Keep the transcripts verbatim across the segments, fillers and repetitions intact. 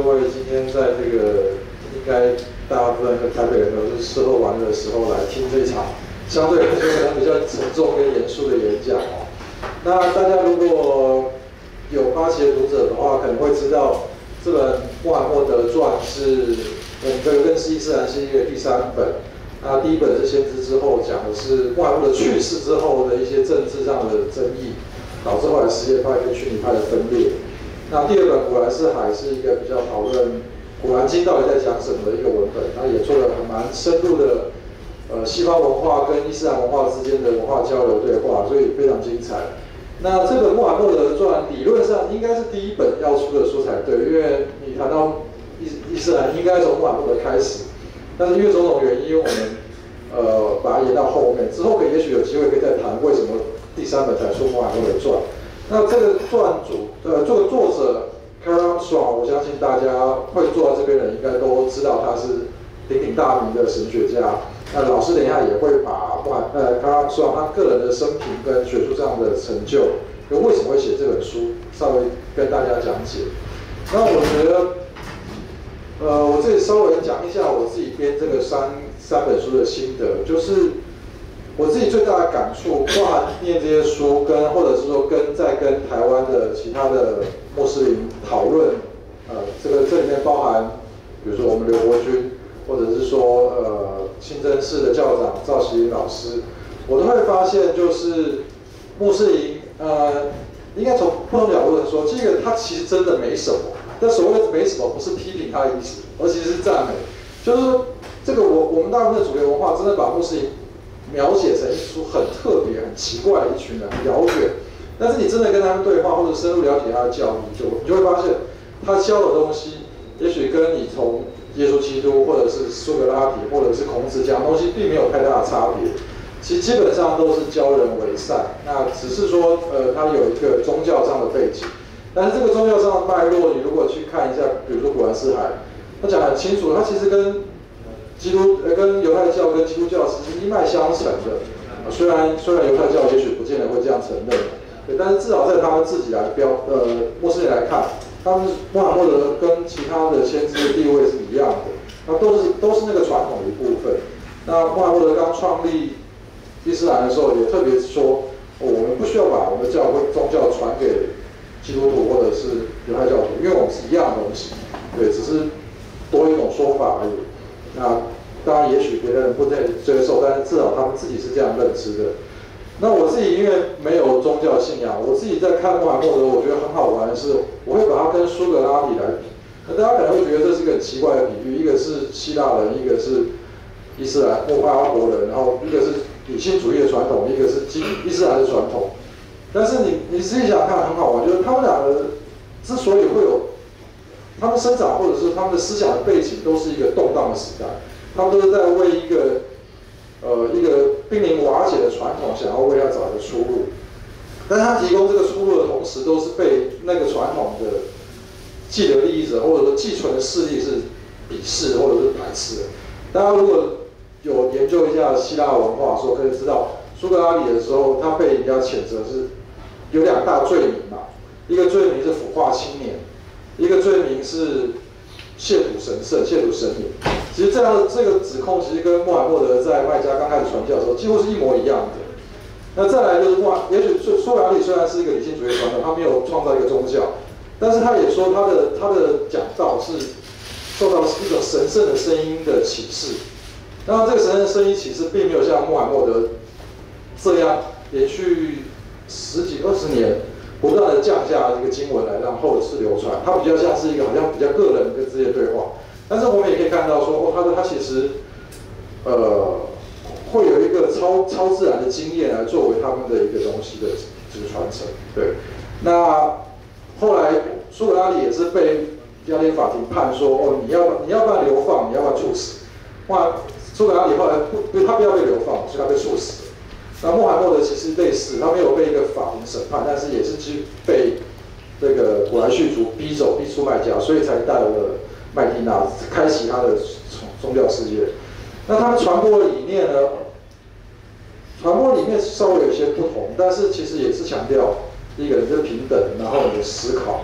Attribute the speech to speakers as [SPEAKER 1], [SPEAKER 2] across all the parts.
[SPEAKER 1] 各位今天在这个应该大部分的台北人都是吃喝玩乐的时候来听这场相对来说可能比较沉重跟严肃的演讲哦。那大家如果有八旗的读者的话，可能会知道这本《穆罕默德传》是我们这个认识伊斯兰系列的第三本。那第一本是先知之后，讲的是穆罕默德去世之后的一些政治上的争议，导致后来什叶派跟逊尼派的分裂。那第二本《古兰四海》是一个比较讨论古兰经到底在讲什么的一个文本，那也做了很蛮深入的，呃，西方文化跟伊斯兰文化之间的文化交流对话，所以非常精彩。那这本《穆罕默德传》理论上应该是第一本要出的书才对，因为你谈到伊伊斯兰应该从穆罕默德开始，但是因为种种原因，我们呃把它延到后面，之后可以也许有机会可以再谈为什么第三本才出《穆罕默德传》。那这个传主，呃，这个作者 Karen Armstrong， 我相信大家会坐在这边的人应该都知道他是鼎鼎大名的神学家。那老师等一下也会把哇，呃 Karen Armstrong 他个人的生平跟学术上的成就，跟为什么会写这本书，稍微跟大家讲解。那我觉得，呃，我这里稍微讲一下我自己编这个三三本书的心得，就是。我自己最大的感触，包含念这些书跟，或者是说跟在跟台湾的其他的穆斯林讨论，呃，这个这里面包含，比如说我们刘国军，或者是说呃清真寺的教长赵锡林老师，我都会发现，就是穆斯林，呃，应该从不同角度来说，这个他其实真的没什么，但所谓的没什么，不是批评他的意思，而其实是赞美，就是说这个我我们大部分的主流文化真的把穆斯林描写成一出很特别、很奇怪的一群人，很遥远。但是你真的跟他们对话，或者深入了解他的教义，就你就会发现，他教的东西，也许跟你从耶稣基督，或者是苏格拉底，或者是孔子讲的东西，并没有太大的差别。其实基本上都是教人为善，那只是说，呃，他有一个宗教上的背景。但是这个宗教上的脉络，你如果去看一下，比如说《古兰四海》，他讲得很清楚，他其实跟基督呃跟犹太教跟基督教其实一脉相承的，啊、虽然虽然犹太教也许不见得会这样承认，对，但是至少在他们自己来标呃穆斯林来看，他们穆罕默德跟其他的先知的地位是一样的，那都是都是那个传统的一部分。那穆罕默德刚创立伊斯兰的时候，也特别说、哦，我们不需要把我们的教会宗教传给基督徒或者是犹太教徒，因为我们是一样的东西，对，只是多一种说法而已。那当然，也许别的人不太接受，但是至少他们自己是这样认知的。那我自己因为没有宗教信仰，我自己在看穆罕默德，我觉得很好玩的是，我会把它跟苏格拉底来比。那大家可能会觉得这是一个很奇怪的比喻，一个是希腊人，一个是伊斯兰穆阿拉伯人，然后一个是理性主义的传统，一个是基伊斯兰的传统。但是你你仔细想想看，很好玩，就是他们两个之所以会有。他们生长或者是他们的思想的背景都是一个动荡的时代，他们都是在为一个呃一个濒临瓦解的传统想要为它找一个出路，但是他提供这个出路的同时，都是被那个传统的既得利益者或者说既存的势力是鄙视或者是排斥的。大家如果有研究一下希腊文化的时候，可以知道苏格拉底的时候，他被人家谴责是有两大罪名嘛，一个罪名是腐化青年。一个罪名是亵渎神圣、亵渎神明。其实这样的这个指控，其实跟穆罕默德在麦加刚开始传教的时候，几乎是一模一样的。那再来就是穆，也许苏苏格拉底虽然是一个理性主义传统，他没有创造一个宗教，但是他也说他的他的讲道是受到一种神圣的声音的启示。当然，这个神圣的声音启示并没有像穆罕默德这样连续十几二十年。不断的降下这个经文来让后世流传，它比较像是一个好像比较个人跟之间对话，但是我们也可以看到说，哦，他的他其实，呃，会有一个超超自然的经验来作为他们的一个东西的这个传承。对，那后来苏格拉底也是被雅典法庭判说，哦，你要你要不然流放，你要不然处死。哇，苏格拉底后来不，他不要被流放，所以他被处死。那穆罕默德其实类似，他没有被一个法庭审判，但是也是去被这个古兰续族逼走、逼出麦加，所以才带了麦地那，开启他的宗教事业。那他们传播的理念呢？传播理念稍微有一些不同，但是其实也是强调第一个你是平等，然后你的思考。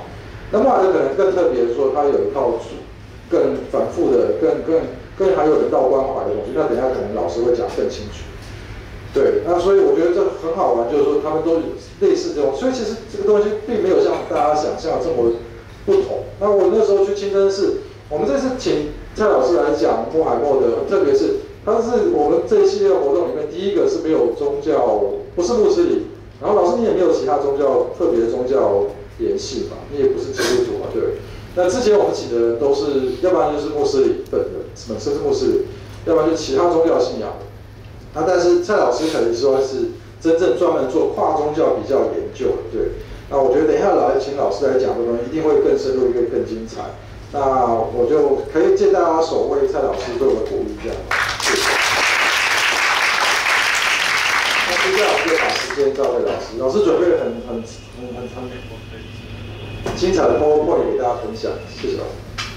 [SPEAKER 1] 那穆罕默德可能更特别的说，他有一套更繁复的、更更更含有人道关怀的东西。那等一下可能老师会讲更清楚。对，那所以我觉得这很好玩，就是说他们都有类似这种，所以其实这个东西并没有像大家想象这么不同。那我那时候去清真寺，我们这次请蔡老师来讲穆罕默德，特别是他是我们这一系列活动里面第一个是没有宗教，不是穆斯林，然后老师你也没有其他宗教特别的宗教联系嘛，你也不是基督徒嘛，对不对？那之前我们请的人都是，要不然就是穆斯林本人，本身是穆斯林，要不然就是其他宗教信仰的。那但是蔡老师可能说是真正专门做跨宗教比较研究的，对。那我觉得等一下来请老师来讲的东西一定会更深入，一个更精彩。那我就可以借大家手为蔡老师做个鼓励，这样。谢谢。那接下来我们就把时间交给老师，老师准备了很很很很很精彩的 PowerPoint 给大家分享，谢谢老师。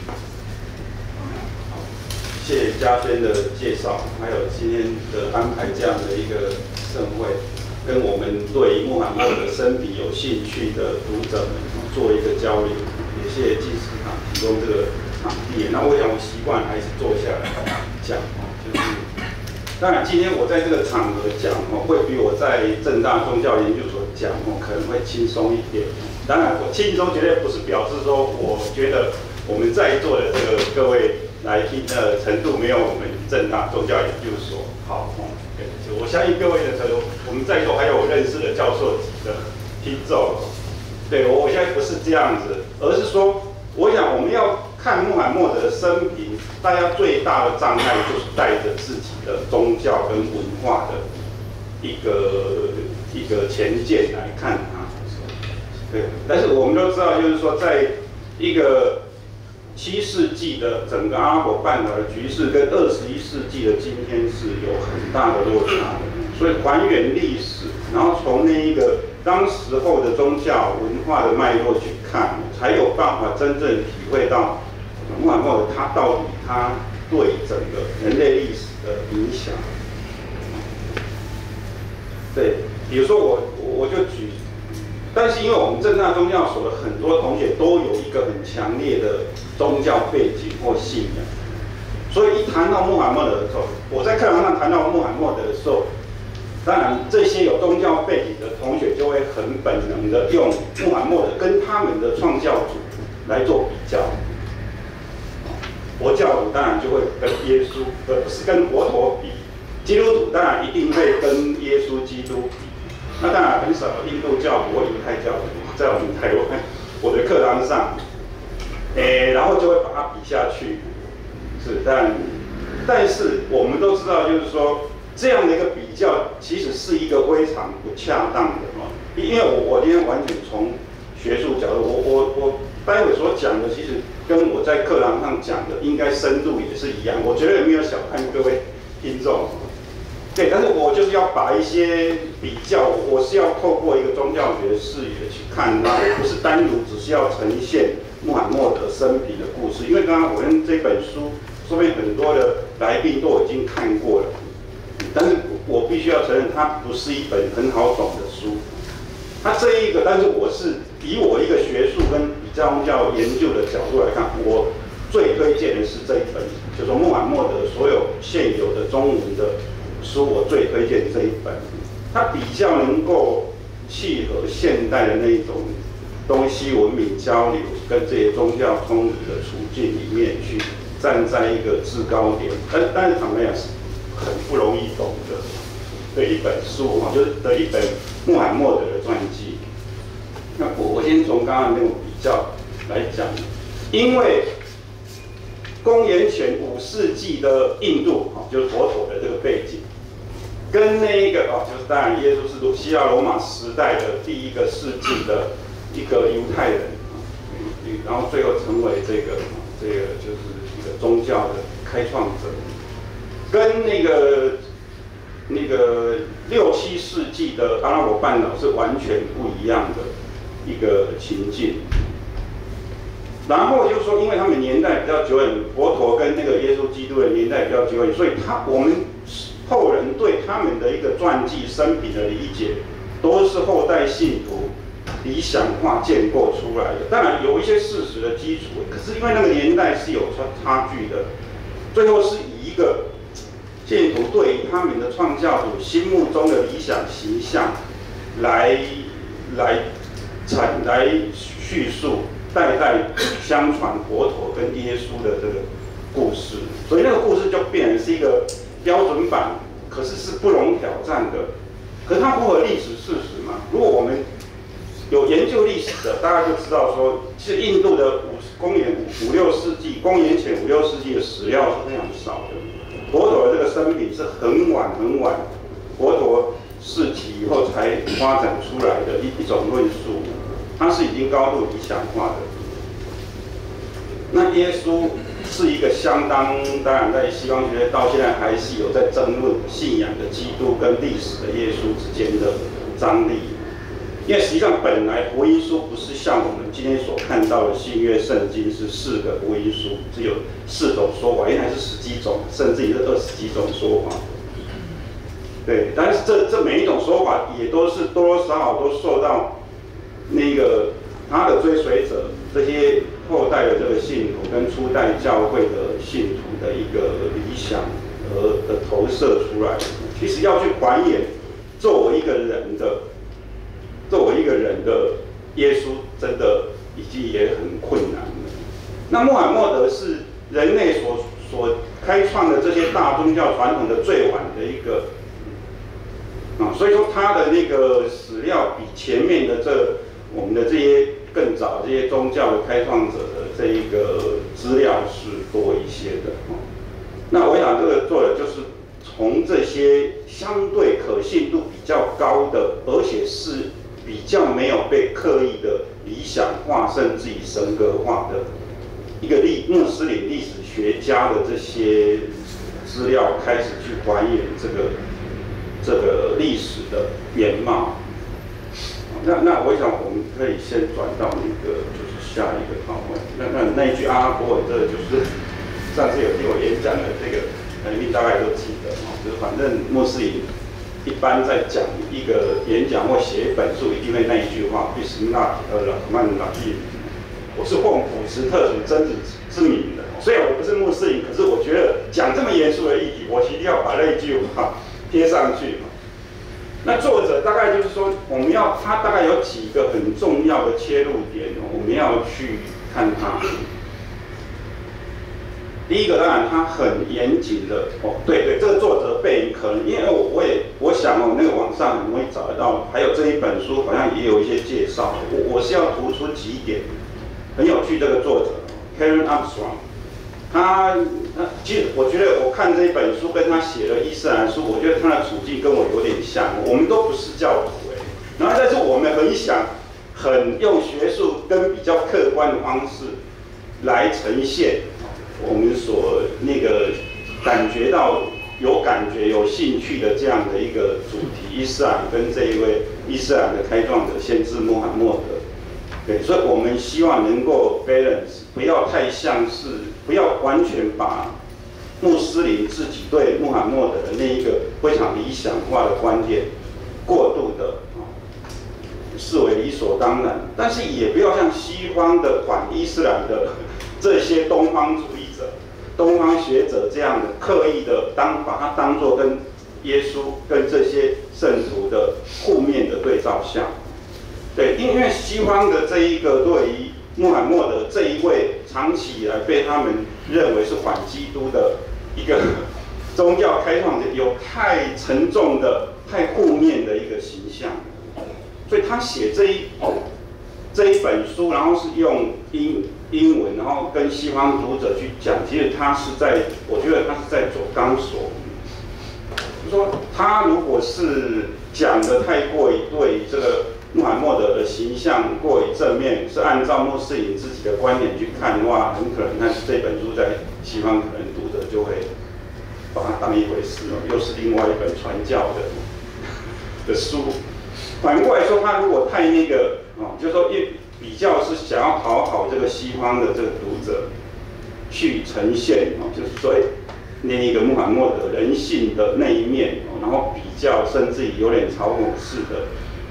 [SPEAKER 2] 谢谢嘉轩的介绍，还有今天的安排这样的一个盛会，跟我们对穆罕默德生平有兴趣的读者们做一个交流。也谢谢纪实堂提供这个场地。那我想我习惯还是坐下来讲哦，就是当然今天我在这个场合讲哦，会比我在政大宗教研究所讲哦可能会轻松一点。当然我轻松绝对不是表示说我觉得我们在座的这个各位来听的程度没有我们政大宗教研究所好哦。我相信各位的程度，我们在座还有我认识的教授级的听众。对，我现在不是这样子，而是说，我想我们要看穆罕默德的生平，大家最大的障碍就是带着自己的宗教跟文化的一个一个前见来看它。对，但是我们都知道，就是说，在一个七世纪的整个阿拉伯半岛的局势，跟二十一世纪的今天是有很大的落差的。所以还原历史，然后从那一个当时候的宗教文化的脉络去看，才有办法真正体会到穆罕默德他到底他对整个人类历史的影响。对，比如说我我就举，但是因为我们政大宗教所的很多同学都有一个很强烈的宗教背景或信仰，所以一谈到穆罕默德的时候，我在课堂上谈到穆罕默德的时候。当然，这些有宗教背景的同学就会很本能的用穆罕默德跟他们的创教主来做比较。佛教徒当然就会跟耶稣，而不是跟佛陀比；基督徒当然一定会跟耶稣基督比。那当然很少有印度教徒或犹太教徒在我们台湾我的课堂上，诶，然后就会把它比下去。是，但但是我们都知道，就是说。这样的一个比较，其实是一个非常不恰当的哦。因为我我今天完全从学术角度，我我我待会所讲的，其实跟我在课堂上讲的应该深度也是一样。我绝对没有小看各位听众，对，但是我就是要把一些比较，我是要透过一个宗教学的视野去看它，我不是单独只是要呈现穆罕默德生平的故事。因为刚刚我跟这本书，说不定很多的来宾都已经看过了。但是我必须要承认，它不是一本很好懂的书。它这一个，但是我是以我一个学术跟比较宗教研究的角度来看，我最推荐的是这一本，就是说穆罕默德所有现有的中文的书，我最推荐这一本。它比较能够契合现代的那种东西文明交流跟这些宗教冲突的处境里面去站在一个制高点。但但是坦白讲是。很不容易懂的的一本书哈，就是的一本穆罕默德的传记。那我我先从刚刚那种比较来讲，因为公元前五世纪的印度哈，就是佛陀的这个背景，跟那一个啊，就是当然耶稣是希腊罗马时代的第一个世纪的一个犹太人啊，然后最后成为这个这个就是一个宗教的开创者。跟那个那个六七世纪的阿拉伯半岛是完全不一样的一个情境。然后就是说，因为他们年代比较久远，佛陀跟那个耶稣基督的年代比较久远，所以他我们后人对他们的一个传记生平的理解，都是后代信徒理想化建构出来的。当然有一些事实的基础，可是因为那个年代是有差差距的，最后是以一个信徒对于他们的创教主心目中的理想形象来来产来叙述，代代相传佛陀跟耶稣的这个故事，所以那个故事就变成是一个标准版，可是是不容挑战的。可是它符合历史事实嘛？如果我们有研究历史的，大家就知道说，其实印度的五公元五五六世纪，公元前五六世纪的史料是非常少的。佛陀的这个生平是很晚很晚，佛陀逝体以后才发展出来的一一种论述，它是已经高度理想化的。那耶稣是一个相当，当然在西方学到现在还是有在争论信仰的基督跟历史的耶稣之间的张力。因为实际上本来福音书不是像我们今天所看到的新约圣经是四个福音书，只有四种说法，原来是十几种，甚至于是二十几种说法。对，但是这这每一种说法也都是多多少少都受到那个他的追随者这些后代的这个信徒跟初代教会的信徒的一个理想而的投射出来。其实要去还原作为一个人的。作为一个人的耶稣，真的已经也很困难了。那穆罕默德是人类所所开创的这些大宗教传统的最晚的一个啊，所以说他的那个史料比前面的这我们的这些更早这些宗教的开创者的这一个资料是多一些的。那我想这个作者就是从这些相对可信度比较高的，而且是比较没有被刻意的理想化，甚至于神格化的一个历穆斯林历史学家的这些资料，开始去还原这个这个历史的原貌。那那我想我们可以先转到那个就是下一个讨论。那那那一句阿拉伯文，这个就是上次有听我演讲的这个，你大概都记得哦，就是反正穆斯林。一般在讲一个演讲或写一本书，一定会那一句话 ：“Bismillah ar-Rahman ar-Rahim。”我是奉普什特主真主之名的。虽然我不是穆斯林，可是我觉得讲这么严肃的议题，我一定要把那一句话贴上去嘛。那作者大概就是说，我们要他大概有几个很重要的切入点，我们要去看它。第一个当然，他很严谨的哦，对对，这个作者背影可能，因为我我也我想哦，那个网上很容易找得到，还有这一本书好像也有一些介绍。我我是要突出几点，很有趣。这个作者 Karen Armstrong， 他他其实我觉得我看这一本书跟他写的伊斯兰书，我觉得他的处境跟我有点像，我们都不是教徒哎，然后但是我们很想很用学术跟比较客观的方式来呈现。我们所那个感觉到有感觉、有兴趣的这样的一个主题，伊斯兰跟这一位伊斯兰的开创者先知穆罕默德，对，所以我们希望能够 balance， 不要太像是，不要完全把穆斯林自己对穆罕默德的那一个非常理想化的观点过度的啊视为理所当然，但是也不要像西方的反伊斯兰的这些东方主义者、东方学者这样的刻意的当把它当作跟耶稣跟这些圣徒的负面的对照相。对，因为西方的这一个对于穆罕默德这一位长期以来被他们认为是反基督的一个宗教开创者，有太沉重的、太负面的一个形象，所以他写这一这一本书，然后是用英英文，然后跟西方读者去讲，其实他是在，我觉得他是在走钢索。就说他如果是讲的太过于对这个穆罕默德的形象过于正面，是按照穆斯林自己的观点去看的话，很可能那这本书在西方可能读者就会把它当一回事哦，又是另外一本传教的的书。反过来说，他如果太那个哦，就是说一比较是想要讨好这个西方的这个读者，去呈现哦，就是说那一个穆罕默德人性的那一面哦，然后比较甚至于有点嘲讽式的这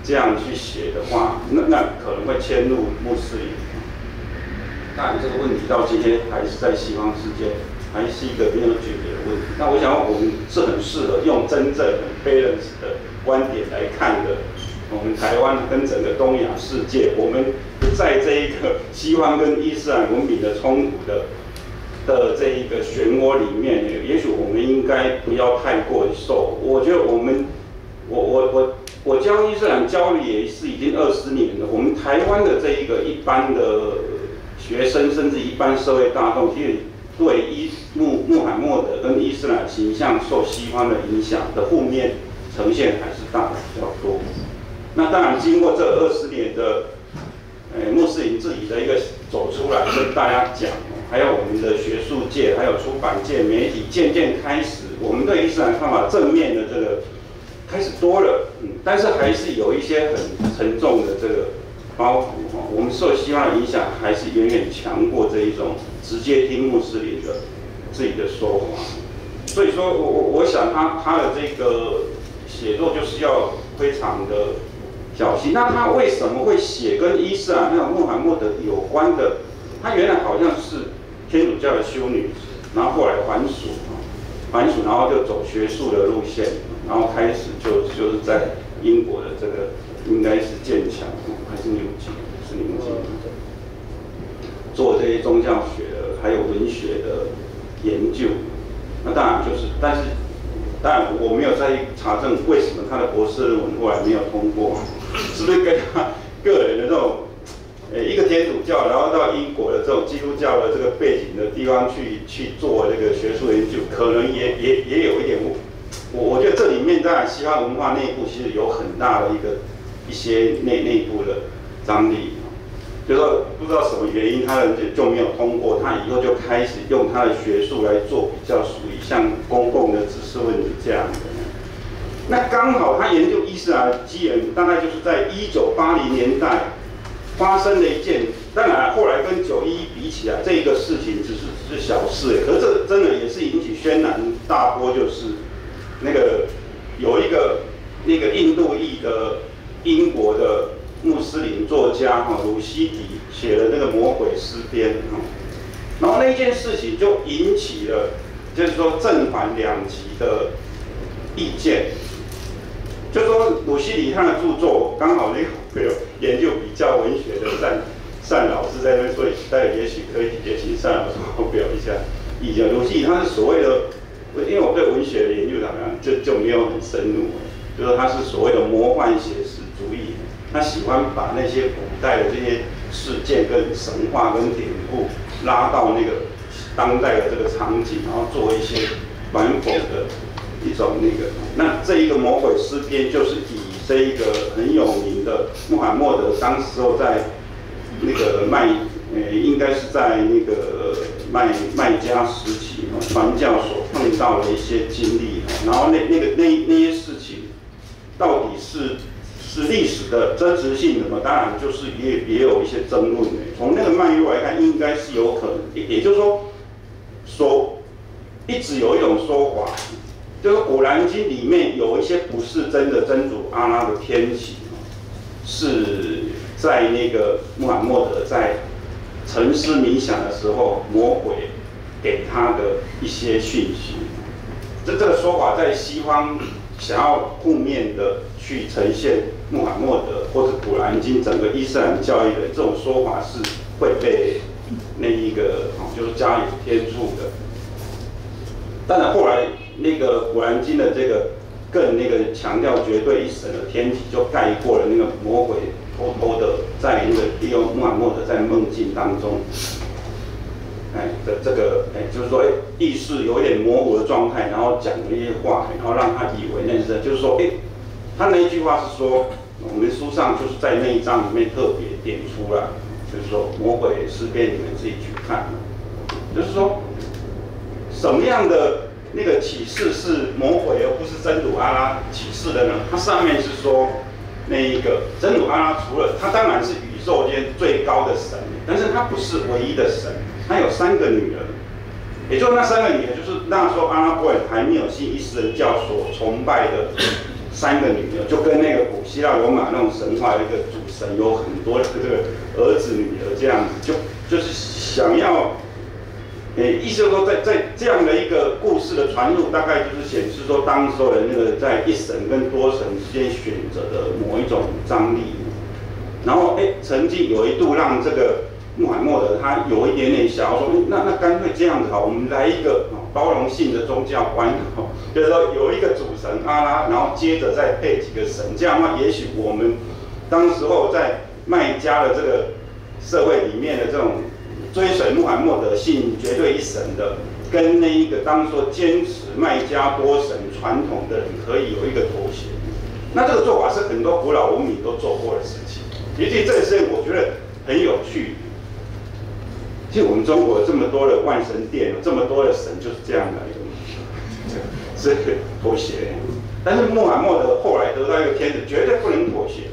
[SPEAKER 2] 这样去写的话，那那可能会迁入穆斯林。当然，这个问题到今天还是在西方世界还是一个没有解决的问题。那我想，我们是很适合用真正很 balance 的观点来看的。我们台湾跟整个东亚世界，我们不在这一个西方跟伊斯兰文明的冲突的的这一个漩涡里面，也许我们应该不要太过受。我觉得我们，我我我我教伊斯兰教育也是已经二十年了。我们台湾的这一个一般的学生，甚至一般社会大众，其实对伊穆穆罕默德跟伊斯兰形象受西方的影响的负面呈现还是大的比较多。那当然，经过这二十年的，呃，穆斯林自己的一个走出来跟大家讲，还有我们的学术界、还有出版界、媒体渐渐开始，我们对伊斯兰看法正面的这个开始多了，嗯，但是还是有一些很沉重的这个包袱哈，我们受西方的影响还是远远强过这一种直接听穆斯林的自己的说法，所以说我我我想他他的这个写作就是要非常的小心。那他为什么会写跟伊斯兰还有穆罕默德有关的？他原来好像是天主教的修女，然后后来还俗，还俗，然后就走学术的路线，然后开始就就是在英国的这个应该是剑桥还是牛津，是牛津，做这些宗教学的还有文学的研究。那当然就是，但是当然我没有在查证为什么他的博士论文后来没有通过。是不是跟他个人的这种，呃，一个天主教，然后到英国的这种基督教的这个背景的地方去去做这个学术研究，可能也也也有一点，我我觉得这里面当然西方文化内部其实有很大的一个一些内内部的张力，就是说不知道什么原因，他的就没有通过，他以后就开始用他的学术来做比较属于像公共的知识问题这样的。那刚好他研究伊斯兰的机缘，大概就是在一九八零年代发生了一件，当然后来跟九一一比起来，这一个事情只是只是小事，可是这真的也是引起轩然大波，就是那个有一个那个印度裔的英国的穆斯林作家哈鲁西迪写了那个《魔鬼诗篇》哈，然后那件事情就引起了就是说正反两极的意见。就说鲁西迪他的著作，刚好那个会有研究比较文学的单单老师在那边，所以待会也许可以也请单老师发表一下意见。鲁西他是所谓的，因为我对文学的研究好像就就没有很深入，就是他是所谓的魔幻写实主义，他喜欢把那些古代的这些事件跟神话跟典故拉到那个当代的这个场景，然后做一些反讽的一种那个。那这一个魔鬼诗篇就是以这一个很有名的穆罕默德当时候在那个麦，呃，应该是在那个麦麦加时期哦，传教所碰到的一些经历哦，然后那那个那那些事情到底是是历史的真实性的吗？当然就是也也有一些争论的。从那个脉络来看，应该是有可能，也也就是说，说一直有一种说法。就是《古兰经》里面有一些不是真的真主阿拉的天启，是在那个穆罕默德在沉思冥想的时候，魔鬼给他的一些讯息。这这个说法在西方想要负面的去呈现穆罕默德或者《古兰经》整个伊斯兰教义的这种说法是会被那一个就是加以天助的。当然后来。那个《古兰经》的这个更那个强调绝对一神的天体，就盖过了那个魔鬼偷偷的在那个利用穆罕默德在梦境当中，哎的这个哎就是说哎意识有一点模糊的状态，然后讲那些话，然后让他以为那是就是说哎，他那一句话是说我们书上就是在那一章里面特别点出来，就是说魔鬼诗篇你们自己去看，就是说什么样的。那个启示是魔鬼而不是真主阿拉启示的呢？它上面是说，那一个真主阿拉除了他当然是宇宙间最高的神，但是他不是唯一的神，他有三个女儿，也就是那三个女儿就是那时候阿拉伯人还没有信伊斯兰教所崇拜的三个女儿，就跟那个古希腊罗马那种神话的一个主神有很多的这个儿子女儿这样子，就就是想要，诶，意思就是说在在这样的一个故事的传入，大概就是显示说当时候的那个在一神跟多神之间选择的某一种张力。然后，哎，曾经有一度让这个穆罕默德他有一点点想要说，那那干脆这样子好，我们来一个包容性的宗教观，就是说有一个主神阿拉，然后接着再配几个神，这样的话，也许我们当时候在麦加的这个社会里面的这种追随穆罕默德信绝对一神的，跟那一个当时候坚持麦加多神传统的人可以有一个妥协。那这个做法是很多古老文明都做过的事情。尤其这个事情，我觉得很有趣。其实我们中国这么多的万神殿，这么多的神，就是这样来的，是妥协。但是穆罕默德后来得到一个天职，绝对不能妥协，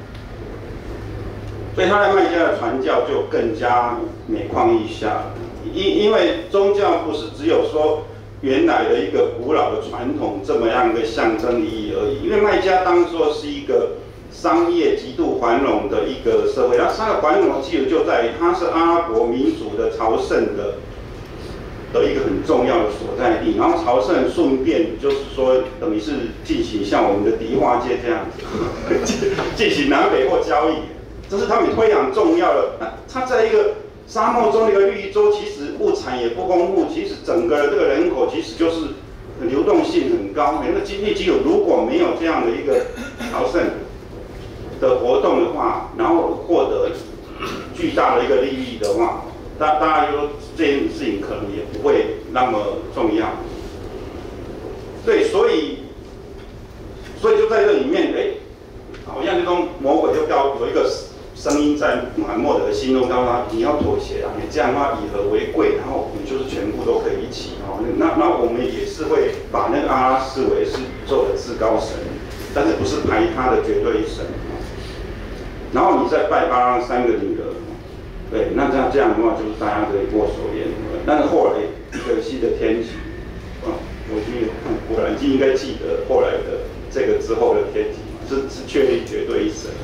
[SPEAKER 2] 所以他在麦加的传教就更加每况愈下。因因为宗教不是只有说原来的一个古老的传统这么样一个象征意义而已，因为麦加当作是一个商业极度繁荣的一个社会，那它的繁荣基础就在于它是阿拉伯民族的朝圣的的一个很重要的所在地，然后朝圣顺便就是说等于是进行像我们的迪化街这样子进行南北货交易，这是他们非常重要的。那它在一个沙漠中的一个绿洲，其实物产也不丰富，其实整个这个人口其实就是流动性很高，那个经济基础如果没有这样的一个朝圣的活动的话，然后获得巨大的一个利益的话，大大家就说这件事情可能也不会那么重要。对，所以所以就在这里面，哎，好像这种魔鬼就告有一个声音在穆罕默德的心中告诉他，你要妥协啊，你这样的话以和为贵，然后我们就是全部都可以一起哦。那那我们也是会把那个阿拉视为是宇宙的至高神，但是不是排他的绝对神。然后你再拜巴拉三个女儿，对，那这样这样的话就是大家可以握手言和。但是后来一个新的天启，啊，我记得果然就应该记得后来的这个之后的天启嘛，是是确立绝对一神。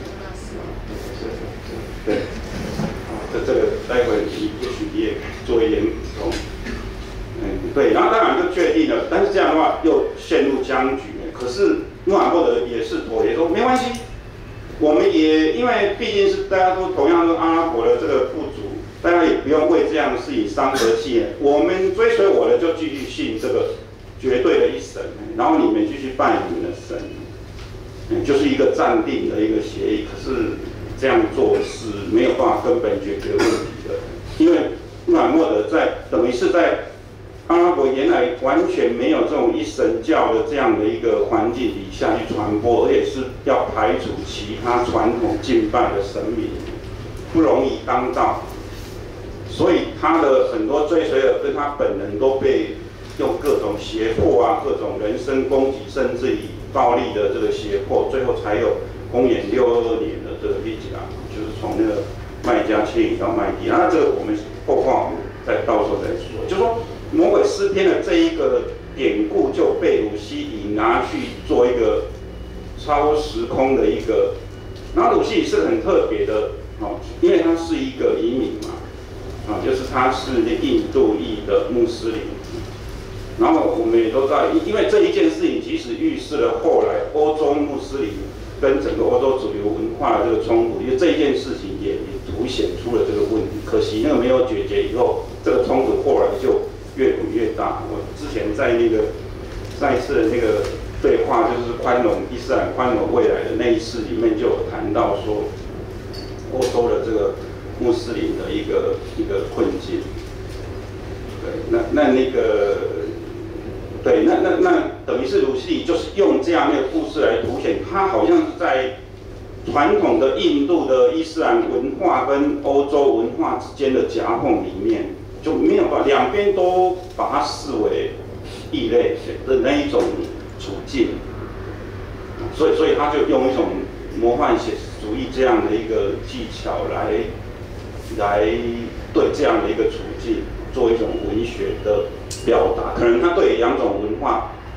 [SPEAKER 2] 对，啊，这这个待会你也许你也做一点补充。嗯，对，然后当然就确定了，但是这样的话又陷入僵局。可是穆罕默德也是妥协说没关系。我们也因为毕竟是大家都同样是阿拉伯的这个部族，大家也不用为这样的事情伤和气焰。我们追随我的就继续信这个绝对的一神，然后你们继续拜你们的神，嗯，就是一个暂定的一个协议。可是这样做是没有办法根本解决问题的，因为穆罕默德在等于是在阿拉伯原来完全没有这种一神教的这样的一个环境底下去传播，而且是要排除其他传统敬拜的神明，不容易当道。所以他的很多追随者跟他本人都被用各种胁迫啊，各种人身攻击，甚至以暴力的这个胁迫，最后才有公元六二二年的这个历史啊，就是从那个麦加迁移到麦地。那这个我们后话我们再到时候再说，就说。魔鬼诗篇的这一个典故就被鲁西以拿去做一个超时空的一个，然后鲁西是很特别的哦，因为他是一个移民嘛，啊，就是他是印度裔的穆斯林，然后我们也都知道，因为这一件事情其实预示了后来欧洲穆斯林跟整个欧洲主流文化的这个冲突，因为这一件事情也也凸显出了这个问题，可惜那个没有解决以后，这个冲突后来就越滚越大。我之前在那个上一次的那个对话，就是宽容伊斯兰宽容未来的那一次里面，就有谈到说，欧洲的这个穆斯林的一个一个困境。对，那那那个，对，那那那等于是鲁西就是用这样的故事来凸显，他好像是在传统的印度的伊斯兰文化跟欧洲文化之间的夹缝里面。就没有把两边都把它视为异类的那一种处境，所以所以他就用一种魔幻写实主义这样的一个技巧来来对这样的一个处境做一种文学的表达。可能他对两种文化多多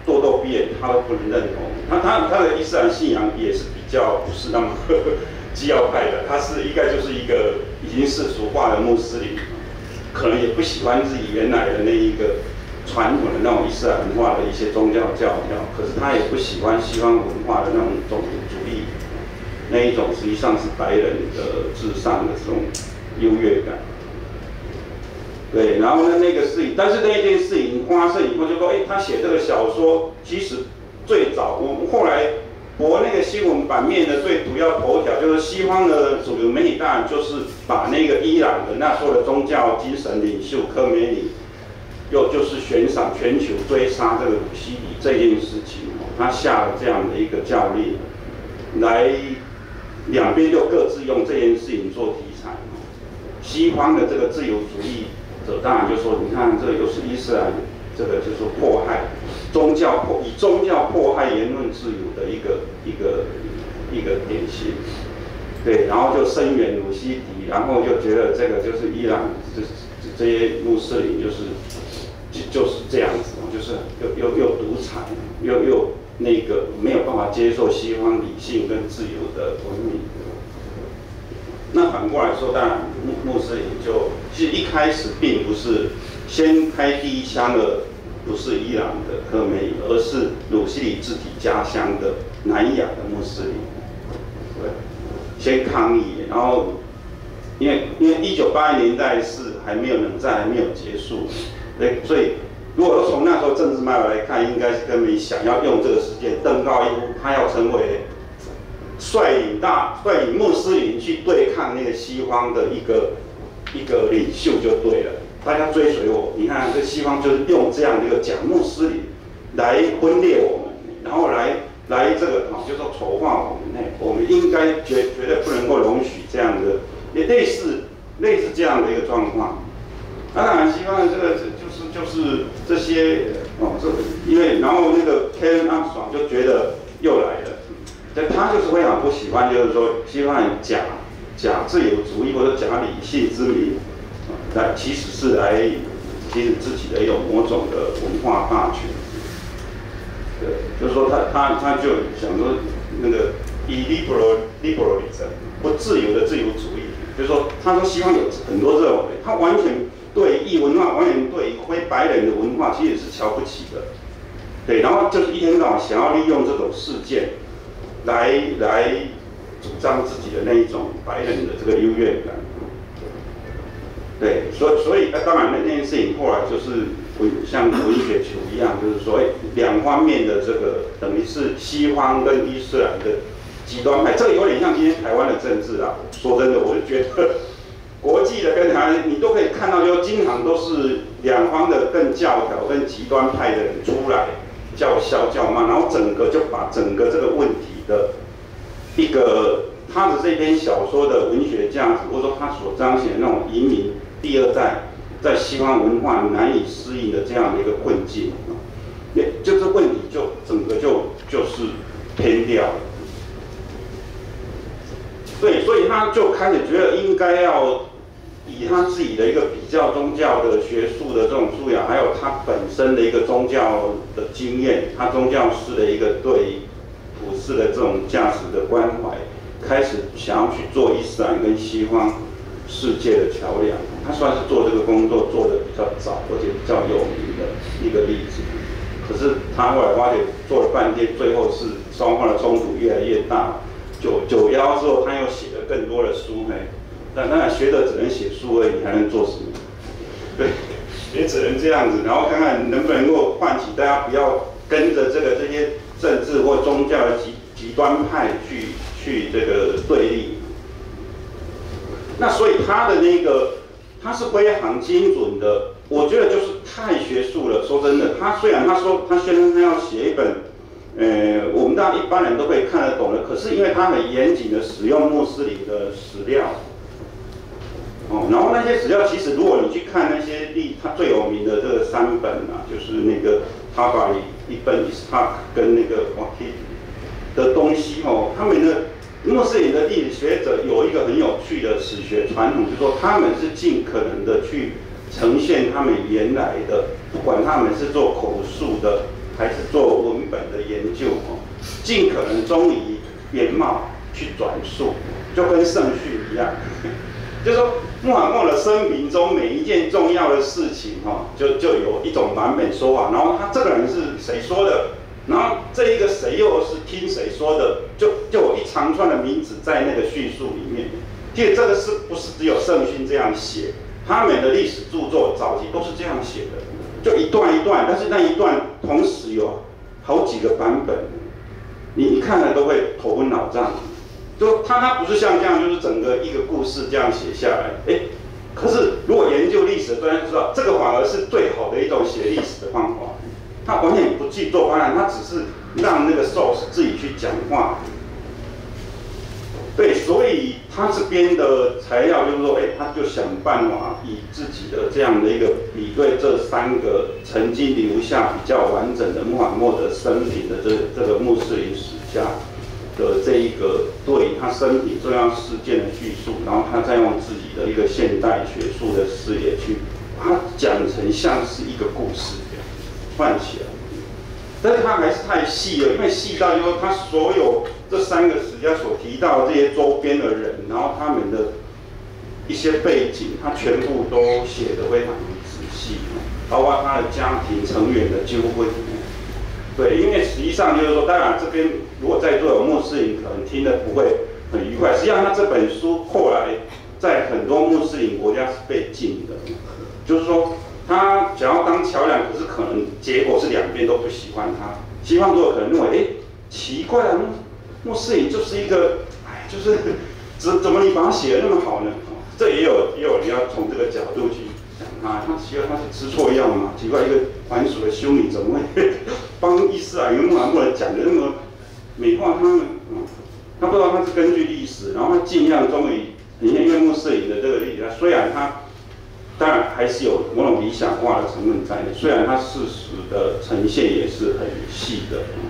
[SPEAKER 2] 遍他都不能认同。他他他的伊斯兰信仰也是比较不是那么基要派的，他是应该就是一个已经世俗化的穆斯林，可能也不喜欢自己原来的那一个传统的那种伊斯兰文化的一些宗教教条，可是他也不喜欢西方文化的那种种族主义，那一种实际上是白人的至上的这种优越感。对，然后呢，那个事情，但是那件事情发生以后，就说，哎，他写这个小说，其实最早我们后来博那个新闻版面的最主要头条，就是西方的主流媒体当然就是把那个伊朗的那时候的宗教精神领袖科梅尼，又就是悬赏全球追杀这个鲁西里这件事情，他下了这样的一个教令，来两边就各自用这件事情做题材。西方的这个自由主义者当然就说，你看这个又是伊斯兰，这个就是迫害宗教迫以宗教迫害言论自由的一个一个一个典型，对，然后就声援鲁西迪，然后就觉得这个就是伊朗这这些穆斯林就是就就是这样子，就是又又又独裁，又又那个没有办法接受西方理性跟自由的文明。那反过来说，当然穆穆斯林就其实一开始并不是先开第一枪的，不是伊朗的科梅尼，而是鲁西里自己家乡的南亚的穆斯林，对，先抗议，然后因为因为一九八零年代是还没有冷战还没有结束，对，所以如果从那时候政治脉络来看，应该是科梅尼想要用这个事件登高一呼，他要成为率领大率领穆斯林去对抗那个西方的一个一个领袖就对了，大家追随我。你看，这西方就是用这样的一个假穆斯林来分裂我们，然后来来这个啊，就说丑化我们。哎，我们应该绝绝对不能够容许这样的，也类似类似这样的一个状况。那当然，西方的这个就是就是这些哦，这因为然后那个 Karen Armstrong 就觉得又来了。但他就是非常不喜欢，就是说西方人假假自由主义或者假理性之名，来其实是来其实自己的一种某种的文化霸权。对，就是说他他他就想说那个 illiberal liberalism 不自由的自由主义，就是说他说西方有很多这种，他完全对异文化，完全对非白人的文化其实是瞧不起的。对，然后就是一天到晚想要利用这种事件。来来主张自己的那一种白人的这个优越感，对，所以所以当然那那件事情后来就是文像文学球一样，就是说两方面的这个等于是西方跟伊斯兰的极端派，这个有点像今天台湾的政治啊。说真的，我就觉得国际的跟台湾你都可以看到，就经常都是两方的更教条、更极端派的人出来叫嚣叫骂，然后整个就把整个这个问题的一个他的这篇小说的文学价值，或者说他所彰显的那种移民第二代在西方文化难以适应的这样的一个困境，也就是问题就整个就就是偏掉了。对，所以他就开始觉得应该要以他自己的一个比较宗教的学术的这种素养，还有他本身的一个宗教的经验，他宗教师的一个对普世的这种价值的关怀，开始想要去做伊斯兰跟西方世界的桥梁。他算是做这个工作做得比较早，而且比较有名的一个例子。可是他后来发觉做了半天，最后是双方的冲突越来越大。九九幺之后，他又写了更多的书，嘿，但当然学者只能写书而已，你还能做什么？对，也只能这样子，然后看看能不能够唤起大家不要跟着这个这些政治或宗教的极极端派去去这个对立。那所以他的那个他是非常精准的，我觉得就是太学术了。说真的，他虽然他说他宣称他要写一本。呃，我们大家一般人都可以看得懂的，可是因为他很严谨的使用穆斯林的史料，哦，然后那些史料其实如果你去看那些历，他最有名的这个三本啊，就是那个塔巴里一本伊斯塔跟那个瓦基的东西哦，他们的穆斯林的历史学者有一个很有趣的史学传统，就是说他们是尽可能的去呈现他们原来的，不管他们是做口述的。 还是做文本的研究哦，尽可能忠于原貌去转述，就跟圣训一样。就是说，穆罕默德生平中每一件重要的事情，哈，就就有一种版本说法，然后他这个人是谁说的，然后这一个谁又是听谁说的，就就有一长串的名字在那个叙述里面。其实这个是不是只有圣训这样写？他们的历史著作早期都是这样写的，就一段一段，但是那一段同时有好几个版本，你你看了都会头昏脑胀。就他他不是像这样，就是整个一个故事这样写下来，哎，可是如果研究历史的专家知道，这个反而是最好的一种写历史的方法。他完全不去做方案，他只是让那个 source 自己去讲话。对，所以他这边的材料就是说，哎，他就想办法以自己的这样的一个比对这三个曾经留下比较完整的穆罕默德生平的这这个穆斯林史家的这一个对他生平重要事件的叙述，然后他再用自己的一个现代学术的视野去把它讲成像是一个故事这样串起来。但是他还是太细了，因为细到就是说他所有这三个史家所提到的这些周边的人，然后他们的一些背景，他全部都写得非常仔细，包括他的家庭成员的纠纷。对，因为实际上就是说，当然这边如果在座有穆斯林，可能听得不会很愉快。实际上，他这本书后来在很多穆斯林国家是被禁的，就是说他想要当桥梁，可是可能结果是两边都不喜欢他。西方作者可能认为，哎，奇怪啊，穆斯林就是一个，哎，就是怎怎么你把它写得那么好呢？这也有也有人要从这个角度去。啊，他奇怪他是吃错药嘛？奇怪，一个还属的修女怎么会帮伊斯兰跟穆罕默德讲的那么美化他们？嗯，他不知道他是根据历史，然后他尽量忠于因为穆斯林的这个历史，虽然他当然还是有某种理想化的成分在内，虽然他事实的呈现也是很细的。嗯、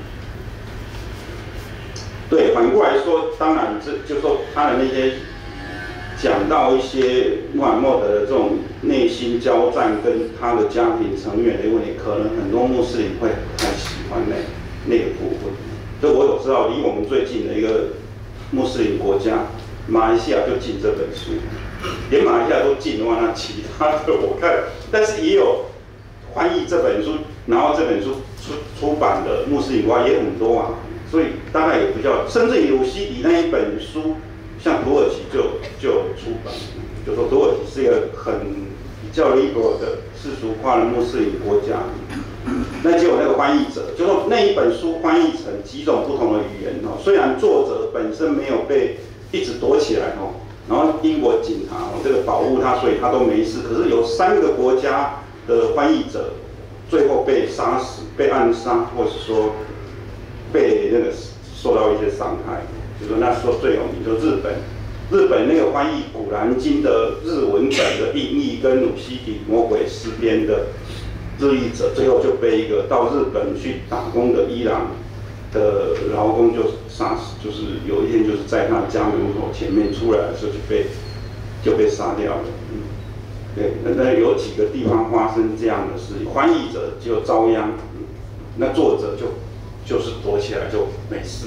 [SPEAKER 2] 对，反过来说，当然这就说他的那些。讲到一些穆罕默德的这种内心交战跟他的家庭成员的问题，可能很多穆斯林会不太喜欢那那个部分。所以我有知道，离我们最近的一个穆斯林国家，马来西亚就禁这本书，连马来西亚都禁的话，那其他的我看，但是也有翻译这本书，然后这本书出出版的穆斯林国家也很多啊，所以大概也比较，甚至于鲁西里那一本书。像土耳其就就有出版，就说土耳其是一个很比较 liberal 的世俗化的穆斯林国家。那结果那个翻译者就说那一本书翻译成几种不同的语言哦，虽然作者本身没有被一直躲起来哦，然后英国警察哦这个保护他，所以他都没事。可是有三个国家的翻译者最后被杀死、被暗杀，或是说被那个受到一些伤害。就说那时候最有名，就日本，日本那个翻译《古兰经》的日文本的音译跟鲁西迪魔鬼诗篇的日译者，最后就被一个到日本去打工的伊朗的劳工就杀死，就是有一天就是在他家门口前面出来的时候就被就被杀掉了。嗯，对，那那有几个地方发生这样的事，翻译者就遭殃，嗯、那作者就就是躲起来就没事。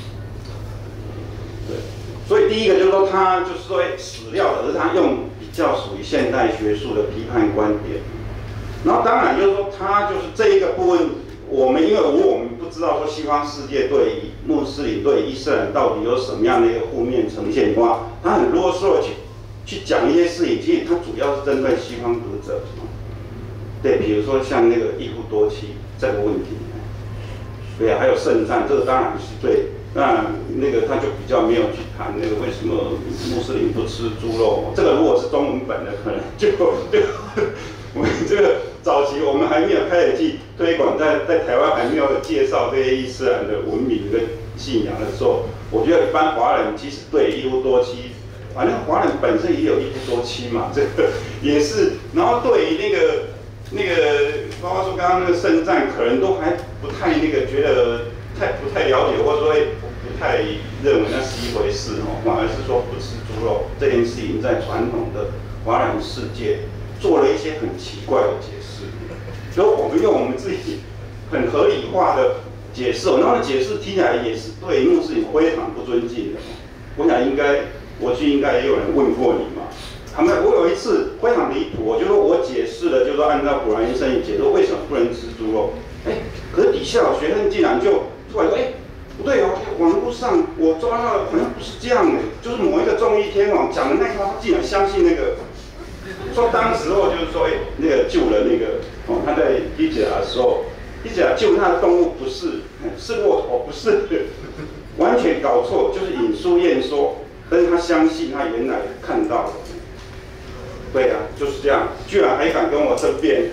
[SPEAKER 2] 对，所以第一个就是说，他就是说史料的，是他用比较属于现代学术的批判观点。然后当然就是说，他就是这一个部分，我们因为我们不知道说西方世界对于穆斯林对伊斯兰到底有什么样的一个负面呈现的话，他很啰嗦的去去讲一些事情，其实他主要是针对西方读者。对，比如说像那个一夫多妻这个问题，对啊，还有圣战，这个当然是对。那那个他就比较没有去谈那个为什么穆斯林不吃猪肉，这个如果是中文本的，可能就就我们这个早期我们还没有开始去推广，在在台湾还没有介绍这些伊斯兰的文明跟信仰的时候，我觉得一般华人其实对一夫多妻，反正华人本身也有一夫多妻嘛，这个也是，然后对于那个那个包括说刚刚那个圣战，可能都还不太那个觉得。太不太了解，或者说不太认为那是一回事哦，反而是说不吃猪肉这件事情，在传统的华人世界做了一些很奇怪的解释。所以我们用我们自己很合理化的解释哦，然后解释听起来也是对穆斯林非常不尊敬的。我想应该过去应该也有人问过你嘛。他们我有一次非常离谱，我就说我解释了，就是说按照古兰经圣经解说为什么不能吃猪肉，哎，可是底下有学生竟然就突然说，哎，不对哦，网络上我抓到的好像不是这样的，就是某一个综艺天王讲的那套，他竟然相信那个。说当时候就是说，哎，那个救了那个哦，他在伊吉尔的时候，伊吉尔救他的动物不是是骆驼，不是，完全搞错，就是引述验说，但是他相信他原来看到的。对啊，就是这样，居然还敢跟我争辩。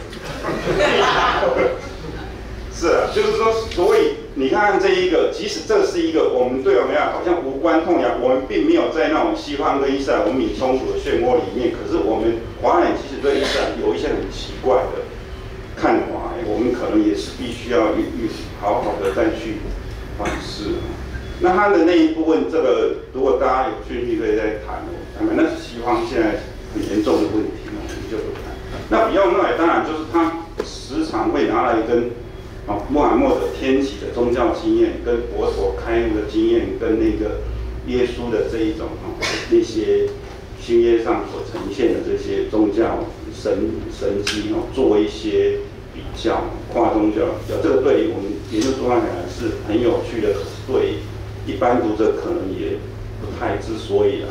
[SPEAKER 2] 是啊，就是说，所以你看看这一个，即使这是一个我们对我们来讲好像无关痛痒，我们并没有在那种西方跟伊斯兰文明冲突的漩涡里面，可是我们华人其实对伊斯兰有一些很奇怪的看法，我们可能也是必须要预预好好的再去反思。那他的那一部分，这个如果大家有兴趣可以再谈，谈那是西方现在很严重的问题，我们就不谈。那比较诺当然就是他时常会拿来跟哦，穆罕默德天启的宗教经验，跟佛陀开悟的经验，跟那个耶稣的这一种哦那些新约上所呈现的这些宗教神神迹哦，做一些比较，跨宗教比较，这个对于我们研究宗教来讲是很有趣的，可是对一般读者可能也不太知所以然。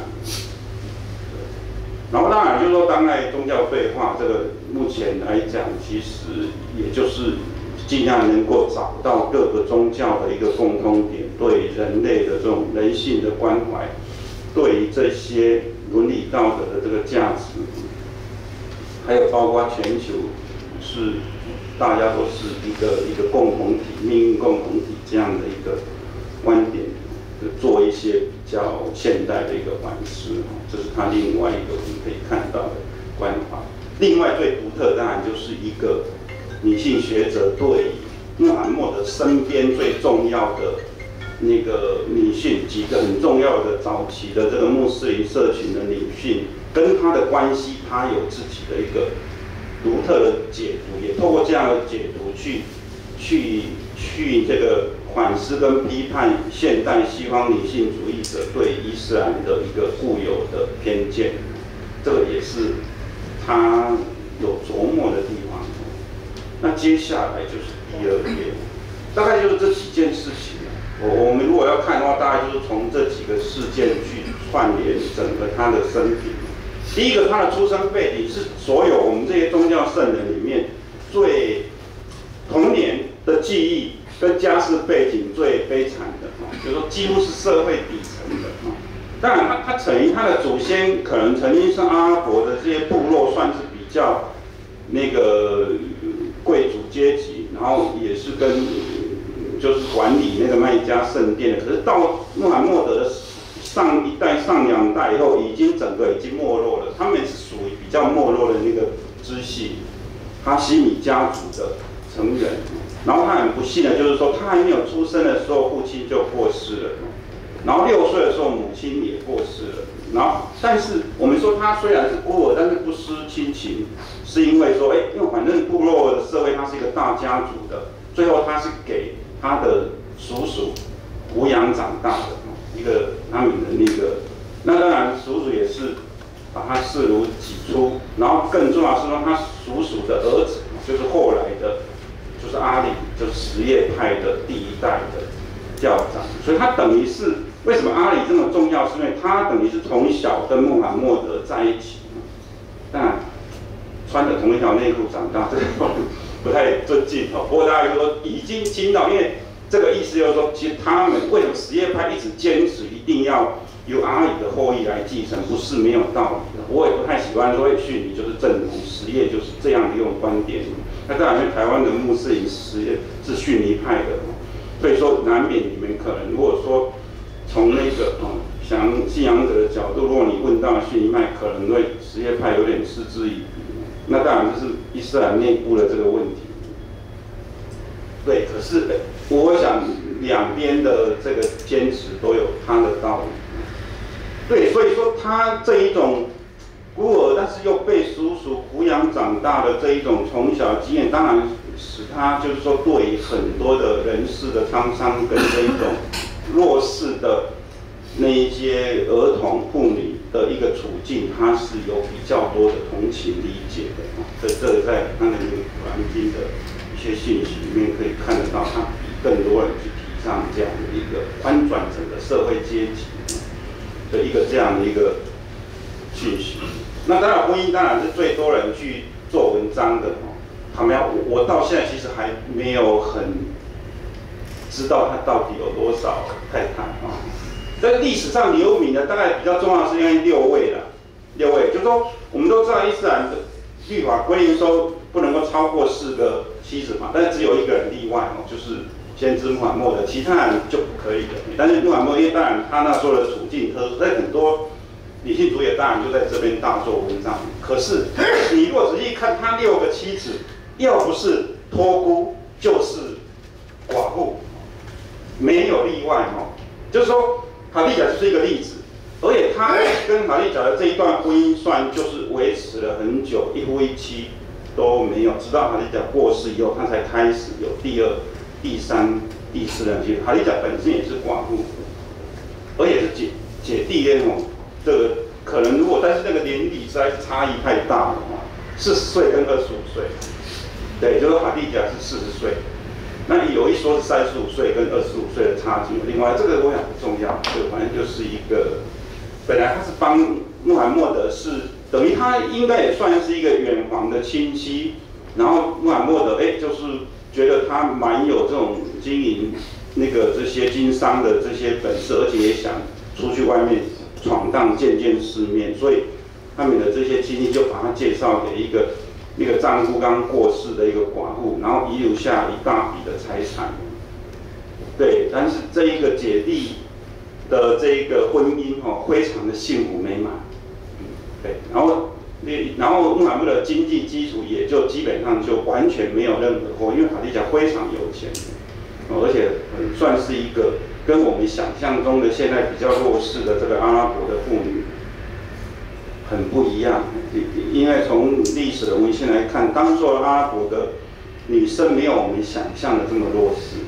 [SPEAKER 2] 然后当然就是说，当代宗教对话这个目前来讲，其实也就是尽量能够找到各个宗教的一个共通点，对人类的这种人性的关怀，对于这些伦理道德的这个价值，还有包括全球是大家都是一个一个共同体、命运共同体这样的一个观点，做一些比较现代的一个反思，这是他另外一个我们可以看到的观法。另外最独特当然就是一个女性学者对穆罕默德身边最重要的那个女性，几个很重要的早期的这个穆斯林社群的女性跟她的关系，她有自己的一个独特的解读，也透过这样的解读去去去这个反思跟批判现代西方女性主义者对伊斯兰的一个固有的偏见，这个也是她有琢磨的地方。那接下来就是第二页，大概就是这几件事情。我我们如果要看的话，大概就是从这几个事件去串联整个他的生平。第一个，他的出生背景是所有我们这些宗教圣人里面最童年的记忆跟家世背景最悲惨的，就是说几乎是社会底层的。当然他，他他等于他的祖先可能曾经是阿拉伯的这些部落，算是比较那个贵族阶级，然后也是跟就是管理那个麦加圣殿的。可是到穆罕默德的上一代、上两代以后，已经整个已经没落了。他们是属于比较没落的那个支系，哈希米家族的成员。然后他很不幸的就是说，他还没有出生的时候，父亲就过世了。然后六岁的时候，母亲也过世了。然后，但是我们说他虽然是孤儿，但是不失亲情，是因为说，哎，因为反正部落的社会，他是一个大家族的，最后他是给他的叔叔抚养长大的一个他们的那个，那当然叔叔也是把他视如己出。然后更重要是说，他叔叔的儿子就是后来的，就是阿里，就是什叶派的第一代的教长，所以他等于是。为什么阿里这么重要？是因为他等于是从小跟穆罕默德在一起，当然穿着同一条内裤长大，这个不太尊敬哦。不过大家就说已经听到，因为这个意思就是说，其实他们为什么什叶派一直坚持一定要由阿里的后裔来继承，不是没有道理的。我也不太喜欢说逊尼就是正统，什叶就是这样的一种观点。那当然，因为台湾的穆斯林什叶是逊尼派的，所以说难免你们可能如果说。从那个哦，想信仰者的角度，如果你问到逊尼派，可能对什叶派有点嗤之以鼻。那当然这是伊斯兰内部的这个问题。对，可是我想两边的这个坚持都有它的道理。对，所以说他这一种孤儿，但是又被叔叔抚养长大的这一种从小经验，当然使他就是说对很多的人事的沧桑跟这一种弱势的那一些儿童妇女的一个处境，他是有比较多的同情理解的。这这个在他的那个古兰经的一些信息里面可以看得到，他比更多人去提倡这样的一个翻转整个社会阶级的一个这样的一个讯息。那当然，婚姻当然是最多人去做文章的哦。他们要我我到现在其实还没有很知道他到底有多少太太啊。在历史上留名的大概比较重要的是因为六位了，六位就是说我们都知道伊斯兰的律法规定说不能够超过四个妻子嘛，但是只有一个人例外哦，就是先知穆罕默德，其他人就不可以的。但是穆罕默德因为当然他那时候的处境特殊，所以很多女性主义当然就在这边大做文章。可是你如果仔细看他六个妻子，要不是托孤就是寡妇，没有例外哦。就是说，哈利甲就是一个例子，而且他跟哈利甲的这一段婚姻算就是维持了很久，一夫一妻都没有，直到哈利甲过世以后，他才开始有第二、第三、第四任妻。哈利甲本身也是寡妇，而且是姐姐弟恋哦。这个可能如果但是那个年龄实在是差异太大了哦，四十岁跟二十五岁。对，就是哈蒂甲是四十岁，那有一说是三十五岁跟二十五岁的差距。另外，这个我想不重要，这个反正就是一个，本来他是帮穆罕默德是等于他应该也算是一个远房的亲戚，然后穆罕默德哎就是觉得他蛮有这种经营那个这些经商的这些本事，而且也想出去外面闯荡见见世面，所以他们的这些亲戚就把他介绍给一个。那个丈夫刚过世的一个寡妇，然后遗留下一大笔的财产。对，但是这一个姐弟的这一个婚姻哦，非常的幸福美满。对，然后然后穆罕默德的经济基础也就基本上就完全没有任何货，因为哈迪甲非常有钱，而且算是一个跟我们想象中的现在比较弱势的这个阿拉伯的妇女。很不一样，因为从历史的文献来看，当时阿拉伯的女生没有我们想象的这么弱势。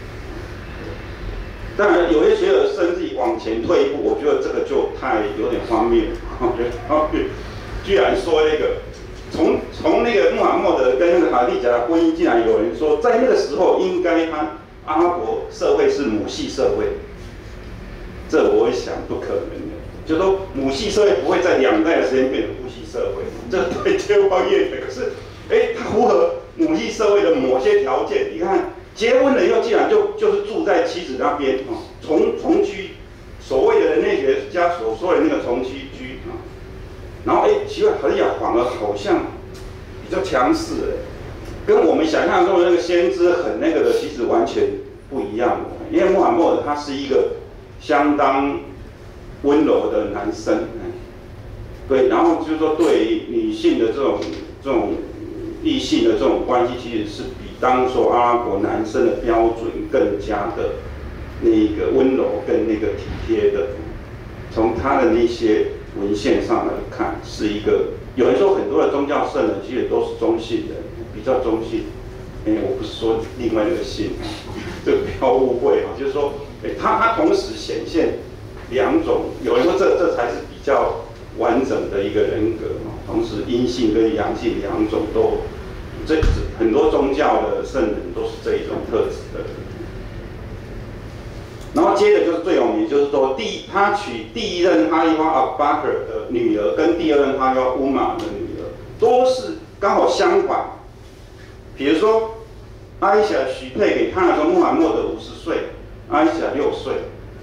[SPEAKER 2] 当然，有些学者甚至往前退一步，我觉得这个就太有点荒谬。居然说那个从从那个穆罕默德跟那个哈蒂甲的婚姻，竟然有人说，在那个时候应该他阿拉伯社会是母系社会，这我想不可能的。就说母系社会不会在两代的时间变成父系社会，这对天方夜谭。可是，哎，它符合母系社会的某些条件。你看，结婚了以后，竟然就就是住在妻子那边啊，从从居，所谓的人类学家所说的那个从居居啊。然后，哎，奇怪，哈利亚反而好像比较强势哎，跟我们想象中的那个先知很那个的，其实完全不一样。因为穆罕默德他是一个相当。温柔的男生，对，然后就是说对女性的这种这种异性的这种关系，其实是比当时阿拉伯男生的标准更加的那个温柔跟那个体贴的。从他的那些文献上来看，是一个有人说很多的宗教圣人其实都是中性的，比较中性。哎，我不是说另外那个性，这个不要误会啊，就是说，哎，他他同时显现。两种，有人说这这才是比较完整的一个人格，同时阴性跟阳性两种都，这很多宗教的圣人都是这一种特质的。然后接着就是最有名，就是说第一他娶第一任哈利法阿巴克尔的女儿跟第二任哈利法乌玛的女儿都是刚好相反。比如说，阿伊莎许配给他的时候，穆罕默德五十岁，阿伊莎六岁。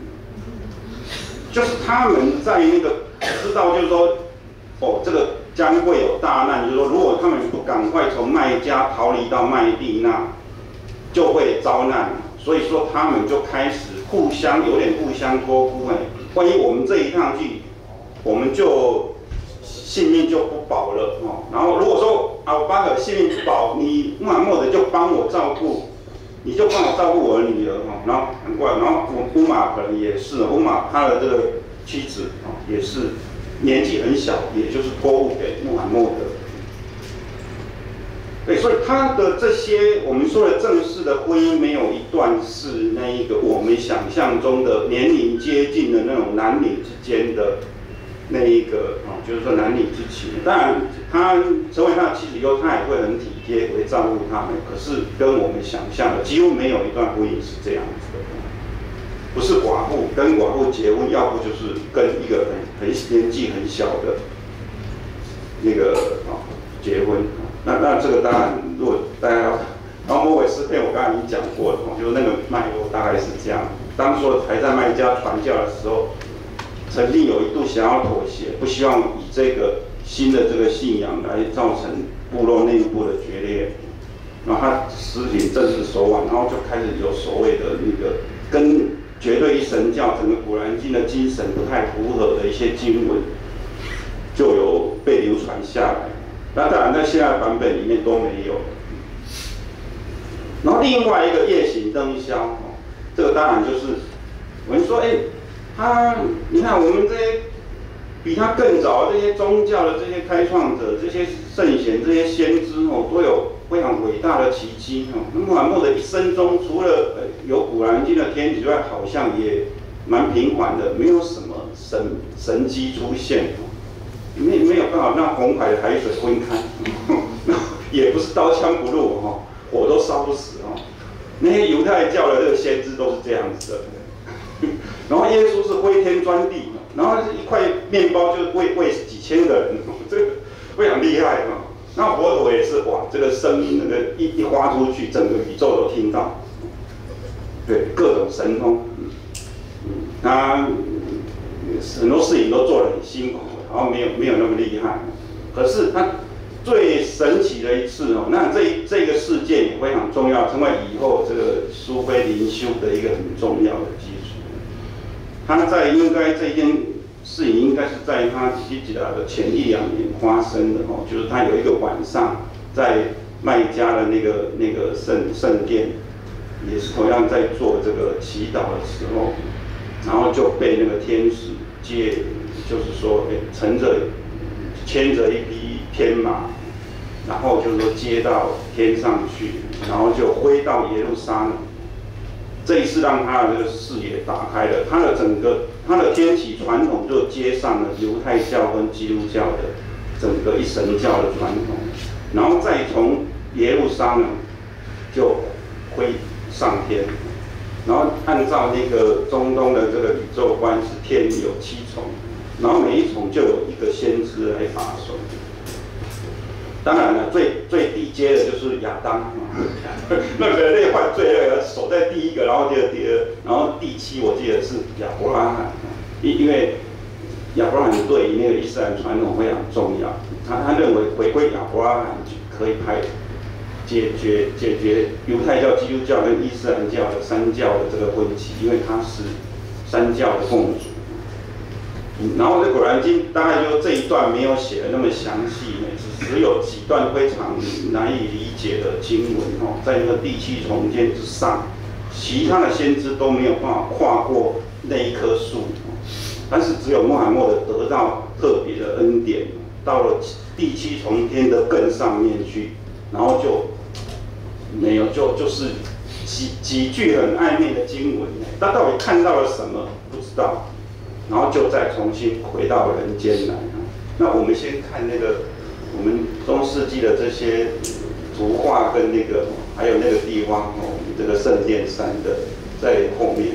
[SPEAKER 2] 就是他们在那个知道，就是说，哦，这个将会有大难，就是说，如果他们不赶快从麦加逃离到麦地那，就会遭难。所以说，他们就开始互相有点互相托孤，哎，万一我们这一趟去，我们就性命就不保了哦。然后如果说阿布巴克性命不保，你穆罕默德就帮我照顾。你就帮我照顾我的女儿哈，然后很怪，然后乌玛可能也是，乌玛他的这个妻子啊也是年纪很小，也就是托付给穆罕默德。 对，所以他的这些我们说的正式的婚姻，没有一段是那一个我们想象中的年龄接近的那种男女之间的那一个哦，就是说男女之情。当然，他成为他的妻子以后，他也会很体贴，会照顾他们。可是跟我们想象的几乎没有一段婚姻是这样子的。不是寡妇跟寡妇结婚，要不就是跟一个很很年纪很小的那个哦结婚。那那这个当然，如果大家要，然后摩尾诗篇我刚才已经讲过了，就是那个脉络大概是这样。当说还在麦加传教的时候，曾经有一度想要妥协，不希望以这个新的这个信仰来造成部落内部的决裂。然后他实行正式手腕，然后就开始有所谓的那个跟绝对一神教整个古兰经的精神不太符合的一些经文，就有被流传下来。那当然，在现在版本里面都没有。然后另外一个夜行灯宵，哦，这个当然就是我们说，哎，他你看我们这些比他更早这些宗教的这些开创者、这些圣贤、这些先知哦，都有非常伟大的奇迹哦。那穆罕默德一生中，除了呃有古兰经的天启之外，好像也蛮平缓的，没有什么神神迹出现。没没有办法让红海的海水分开，也不是刀枪不入哈，火都烧不死哈。那些犹太教的这个先知都是这样子的。然后耶稣是飞天钻地，然后一块面包就喂喂几千个人，这个非常厉害哈。那佛陀也是哇，这个声音那个一一发出去，整个宇宙都听到，对，各种神通。嗯，他很多事情都做得很辛苦。然后没有没有那么厉害，可是他最神奇的一次哦，那这这个事件也非常重要，成为以后这个苏菲灵修的一个很重要的基础。他在应该这件事情应该是在他希吉拉的前一两年发生的哦，就是他有一个晚上在麦加的那个那个圣圣殿，也是同样在做这个祈祷的时候，然后就被那个天使接。就是说，哎，乘着牵着一匹天马，然后就是说接到天上去，然后就飞到耶路撒冷。这一次让他的这个视野打开了，他的整个他的天启传统就接上了犹太教跟基督教的整个一神教的传统，然后再从耶路撒冷就飞上天。然后按照那个中东的这个宇宙观，是天有七重。然后每一重就有一个先知来把守。当然了，最最低阶的就是亚当，那个类犯罪那个守在第一个，然后第二、第二，然后第七我记得是亚伯拉罕，因因为亚伯拉罕对于那个伊斯兰传统非常重要，他他认为回归亚伯拉罕可以拍解决解决犹太教、基督教跟伊斯兰教的三教的这个分歧，因为他是三教的共主。然后这《古兰经》大概就这一段没有写的那么详细，只只有几段非常难以理解的经文哦，在那个第七重天之上，其他的先知都没有办法跨过那一棵树，但是只有穆罕默德得到特别的恩典，到了第七重天的更上面去，然后就没有就就是几几句很暧昧的经文，他到底看到了什么不知道。然后就再重新回到人间来。那我们先看那个我们中世纪的这些图画跟那个，还有那个地方哦，这个圣殿山的在后面。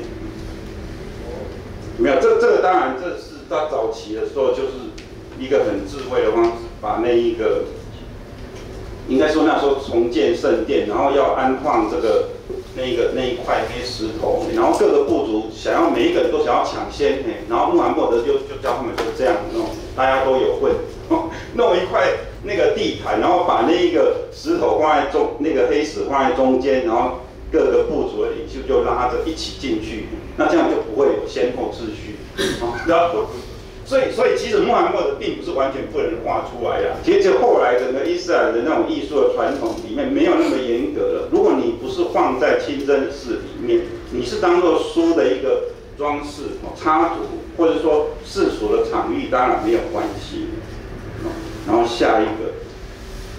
[SPEAKER 2] 没有，这这个当然这是他早期的时候就是一个很智慧的方式，把那一个应该说那时候重建圣殿，然后要安放这个。那个那一块黑石头，然后各个部族想要每一个人都想要抢先，然后穆罕默德就就教他们就这样弄，大家都有份，弄一块那个地毯，然后把那一个石头放在中，那个黑石放在中间，然后各个部族的领袖就拉着一起进去，那这样就不会有先后秩序，然后。所以，所以其实穆罕默德并不是完全不能画出来的。其实后来整个伊斯兰的那种艺术的传统里面没有那么严格了。如果你不是放在清真寺里面，你是当做书的一个装饰、插图，或者说世俗的场域，当然没有关系。然后下一个，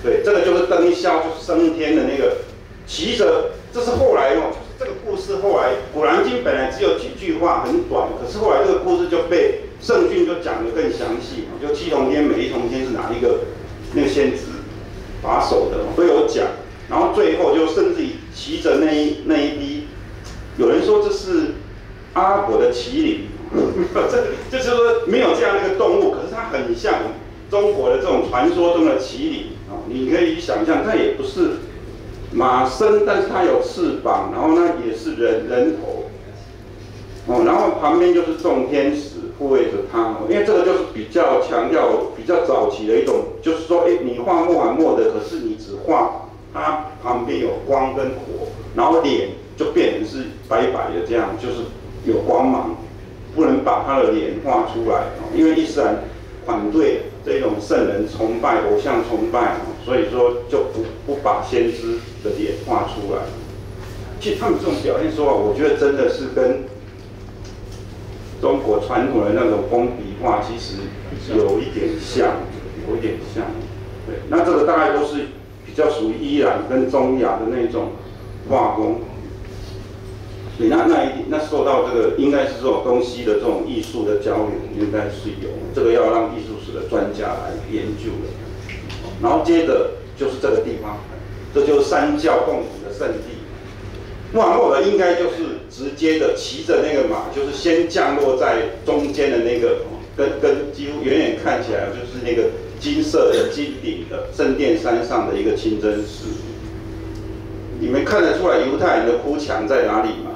[SPEAKER 2] 对，这个就是灯消，就是升天的那个骑着，这是后来哦，就是这个故事后来《古兰经》本来只有几句话很短，可是后来这个故事就被圣训就讲得更详细，就七重天每一重天是哪一个那个先知把守的都有讲，然后最后就甚至于骑着那一那一匹，有人说这是阿拉伯的麒麟，这就是说没有这样的一个动物，可是它很像中国的这种传说中的麒麟啊，你可以想象，它也不是马身，但是它有翅膀，然后呢也是人人头，哦，然后旁边就是众天使护卫着它，因为这个就是比较强调比较早期的一种，就是说，哎，你画穆罕默德，可是你只画它旁边有光跟火，然后脸就变成是白白的这样，就是有光芒，不能把他的脸画出来，因为伊斯兰反对这种圣人崇拜、偶像崇拜，所以说就不不把先知的脸画出来。其实他们这种表现手法，我觉得真的是跟中国传统的那种工笔画其实有一点像，有一点像。对，那这个大概都是比较属于伊朗跟中亚的那种画工。对，那那一那受到这个应该是这种东西的这种艺术的交流，应该是有，这个要让艺术史的专家来研究的。然后接着就是这个地方，这就是三教共处的圣地。穆罕默德应该就是直接的骑着那个马，就是先降落在中间的那个，跟跟几乎远远看起来就是那个金色的金顶的圣殿山上的一个清真寺。你们看得出来犹太人的哭墙在哪里吗？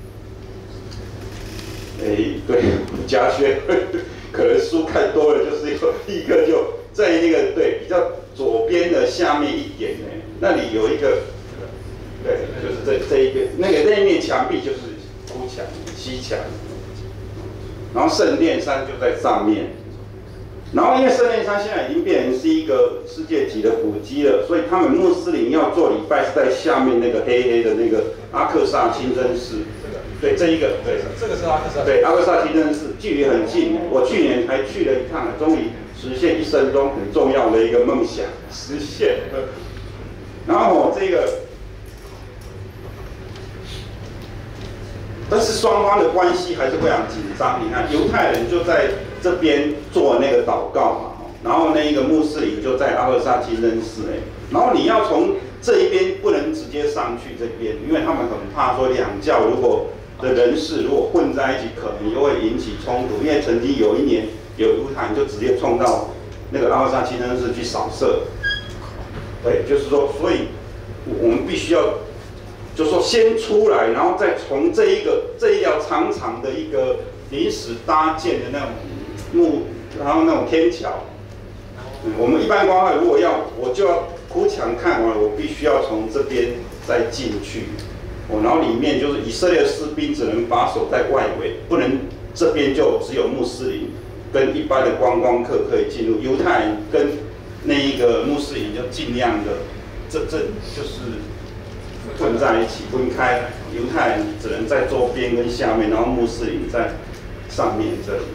[SPEAKER 2] 哎，对，家轩，可能书看多了，就是立刻就在那个对比较左边的下面一点呢，那里有一个，对，就是这这一个那个那一面墙壁就是哭墙、西墙，然后圣殿山就在上面，然后因为圣殿山现在已经变成是一个世界级的古迹了，所以他们穆斯林要做礼拜是在下面那个黑黑的那个阿克萨清真寺。对，这一个，对，
[SPEAKER 1] 这个是阿克萨。
[SPEAKER 2] 对，阿克萨清真寺距离很近，我去年才去了一趟，终于实现一生中很重要的一个梦想，实现了。然后我这个，但是双方的关系还是非常紧张。你看，犹太人就在这边做那个祷告嘛，然后那一个穆斯林就在阿克萨清真寺哎，然后你要从这一边不能直接上去这边，因为他们很怕说两教如果的人士如果混在一起，可能又会引起冲突。因为曾经有一年有犹太人就直接冲到那个阿克萨清真寺去扫射。对，就是说，所以我们必须要，就是说先出来，然后再从这一个这一条长长的一个临时搭建的那种木，然后那种天桥。嗯、我们一般观众如果要，我就要哭墙看完了，我必须要从这边再进去。哦，然后里面就是以色列士兵只能把守在外围，不能这边就只有穆斯林跟一般的观光客可以进入，犹太人跟那一个穆斯林就尽量的这这就是混在一起分开，犹太人只能在周边跟下面，然后穆斯林在上面这里。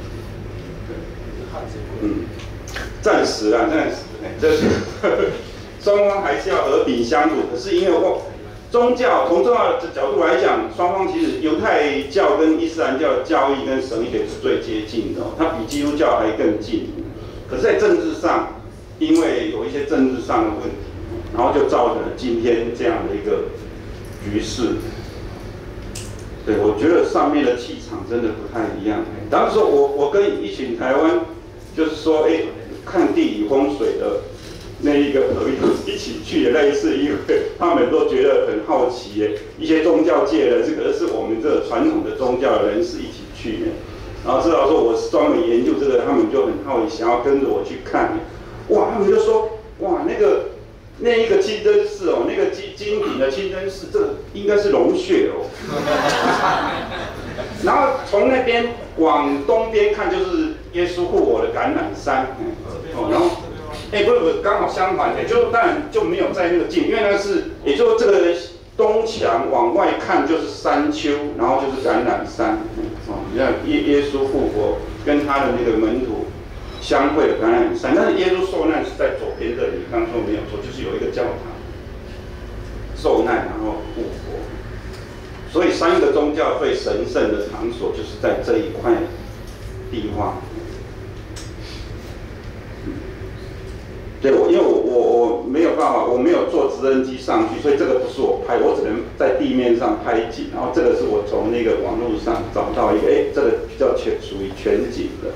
[SPEAKER 2] 嗯，暂时啦，暂时，这是双方还是要和平相处，可是因为我。宗教从宗教的角度来讲，双方其实犹太教跟伊斯兰教的教义跟神学是最接近的，它比基督教还更近。可是，在政治上，因为有一些政治上的问题，然后就造成了今天这样的一个局势。对，我觉得上面的气场真的不太一样。当时我我跟一群台湾，就是说，哎，看地理风水的。那一个朋友一起去的那一次，因为他们都觉得很好奇耶，一些宗教界的，这个是我们这个传统的宗教的人士一起去的，然后知道说我是专门研究这个，他们就很好奇，想要跟着我去看。哇，他们就说，哇，那个那一个清真寺哦，那个金金顶的清真寺，这个应该是龙穴哦。然后从那边往东边看，就是耶稣护我的橄榄山，哦，然后。哎、欸，不是不是，刚好相反，也就当然就没有在那个近，因为那是，也就这个东墙往外看就是山丘，然后就是橄榄山，哦，你看耶耶稣复活跟他的那个门徒相会的橄榄山，但是耶稣受难是在左边这里，刚刚说没有错，就是有一个教堂受难，然后复活。所以三个宗教最神圣的场所就是在这一块地方。对，我因为我我我没有办法，我没有坐直升机上去，所以这个不是我拍，我只能在地面上拍景。然后这个是我从那个网络上找到一个，哎，这个比较全属于全景的。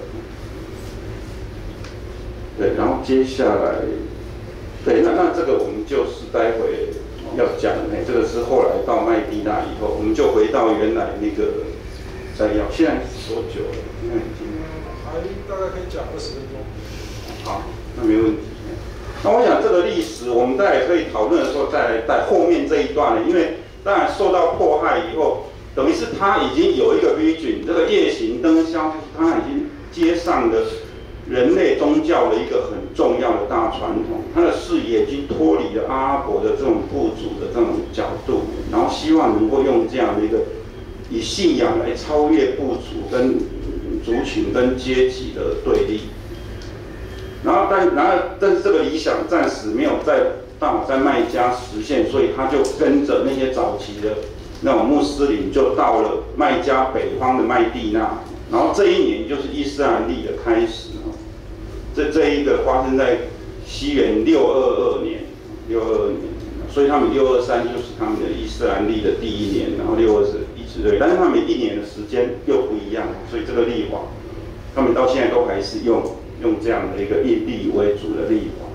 [SPEAKER 2] 对，然后接下来，对，那那这个我们就是待会要讲的，哎，这个是后来到麦地那以后，我们就回到原来那个摘要。现在是多久了？现在已经
[SPEAKER 1] 还大概可以讲二十分钟。
[SPEAKER 2] 好，那没问题。那我想这个历史，我们大概可以讨论的时候再来带后面这一段了，因为当然受到迫害以后，等于是他已经有一个 vision， 这个夜行灯消，就是他已经接上了人类宗教的一个很重要的大传统，他的视野已经脱离了阿拉伯的这种部族的这种角度，然后希望能够用这样的一个以信仰来超越部族跟族群跟阶级的对立。然后但然而但是这个理想暂时没有在办法在麦加实现，所以他就跟着那些早期的那种穆斯林就到了麦加北方的麦地那，然后这一年就是伊斯兰历的开始。这这一个发生在西元六二二年，六二二年，所以他们六二三就是他们的伊斯兰历的第一年，然后六二是一直对，但是他们一年的时间又不一样，所以这个历法，他们到现在都还是用。用这样的一个以历为主的历法，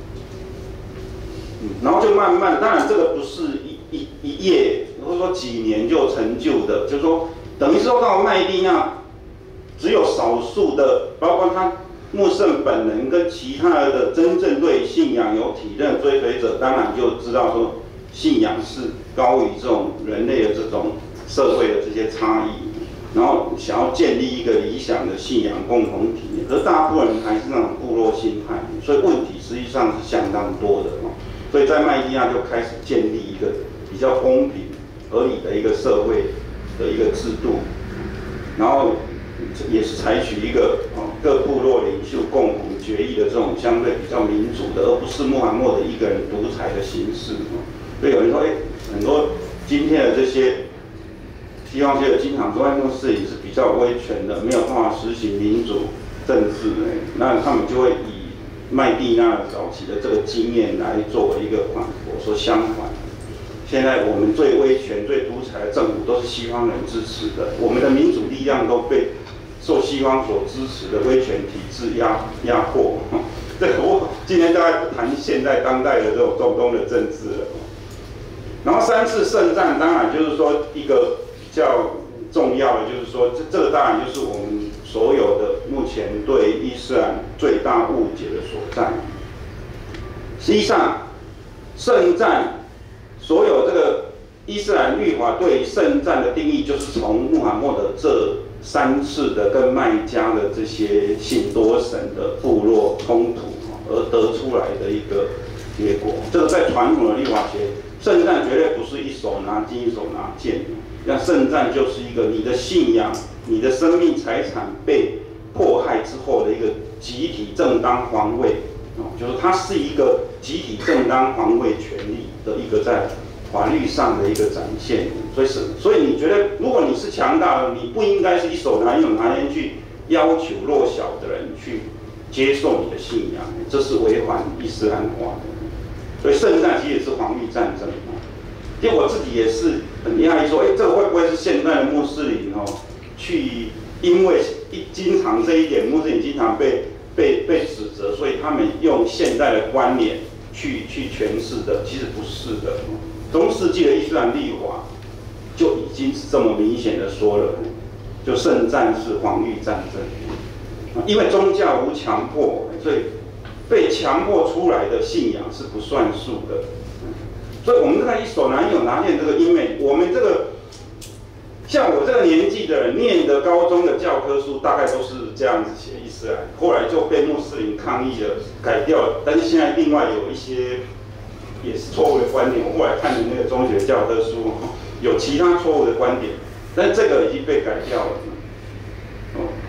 [SPEAKER 2] 嗯，然后就慢慢，当然这个不是一一一夜，或者说几年就成就的，就是说，等于说到麦地那，只有少数的，包括他穆圣本人跟其他的真正对信仰有体认的追随者，当然就知道说，信仰是高于这种人类的这种社会的这些差异。然后想要建立一个理想的信仰共同体，可是大部分人还是那种部落心态，所以问题实际上是相当多的哦。所以在麦地那就开始建立一个比较公平合理的一个社会的一个制度，然后也是采取一个哦各部落领袖共同决议的这种相对比较民主的，而不是穆罕默德一个人独裁的形式哦。所以有人说，哎，很多今天的这些。西方界的经常说，穆斯林是比较威权的，没有办法实行民主政治，那他们就会以麦地那早期的这个经验来作为一个反驳，说相反，现在我们最威权、最独裁的政府都是西方人支持的，我们的民主力量都被受西方所支持的威权体制压压迫。这个我今天大概不谈现在当代的这种中东的政治了。然后三次圣战，当然就是说一个。比较重要的就是说，这这个当然就是我们所有的目前对伊斯兰最大误解的所在。实际上，圣战所有这个伊斯兰律法对圣战的定义，就是从穆罕默德这三次的跟麦加的这些信多神的部落冲突而得出来的一个结果。这个在传统的律法学，圣战绝对不是一手拿金一手拿剑。那圣战就是一个你的信仰、你的生命财产被迫害之后的一个集体正当防卫，哦，就是它是一个集体正当防卫权利的一个在法律上的一个展现。所以是，所以你觉得，如果你是强大的，你不应该是一手拿一手拿剑去要求弱小的人去接受你的信仰，这是违反伊斯兰法的。所以圣战其实也是防御战争。其实我自己也是很讶异，说，哎，这个会不会是现代的穆斯林哦，去因为一经常这一点，穆斯林经常被被被指责，所以他们用现代的观念去去诠释的，其实不是的。中世纪的伊斯兰历法就已经是这么明显的说了，就圣战是防御战争，因为宗教无强迫，所以被强迫出来的信仰是不算数的。所以，我们看一手拿一手拿剑这个英美，我们这个像我这个年纪的人念的高中的教科书，大概都是这样子写伊斯兰，后来就被穆斯林抗议了，改掉了。但是现在另外有一些也是错误的观点，我后来看的那个中学教科书有其他错误的观点，但这个已经被改掉了。哦，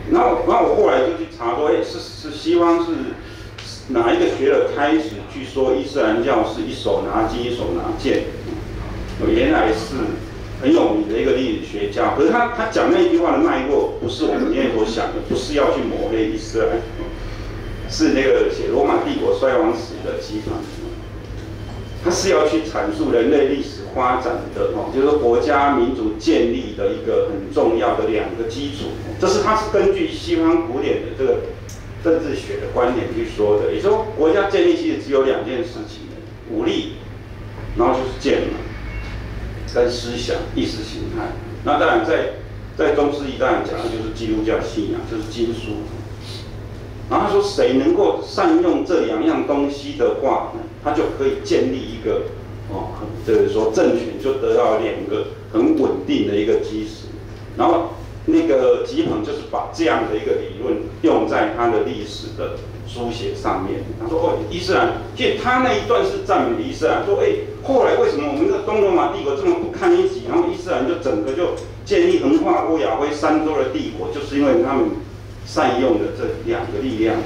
[SPEAKER 2] 然后，然后我后来就去查说，哎，是是西方是哪一个学者开始去说伊斯兰教是一手拿金一手拿剑？原来是很有名的一个历史学家，可是他他讲那一句话的脉络，不是我们今天所想的，不是要去抹黑伊斯兰，是那个写罗马帝国衰亡史的集团，他是要去阐述人类历史发展的哦，就是说国家民族建立的一个很重要的两个基础，这是他是根据西方古典的这个政治学的观点去说的，也就是说国家建立其实只有两件事情，武力，然后就是剑嘛。跟思想、意识形态，那当然在在中世纪当然讲的就是基督教信仰，就是经书。然后他说，谁能够善用这两样东西的话，他就可以建立一个哦，就是说政权就得到两个很稳定的一个基石。然后那个吉朋就是把这样的一个理论用在他的历史的书写上面。他说：“哦，伊斯兰，其实他那一段是赞美伊斯兰，说，哎，后来为什么我们的东罗马帝国这么不堪一击，然后伊斯兰就整个就建立横跨欧亚非三洲的帝国，就是因为他们善用了这两个力量。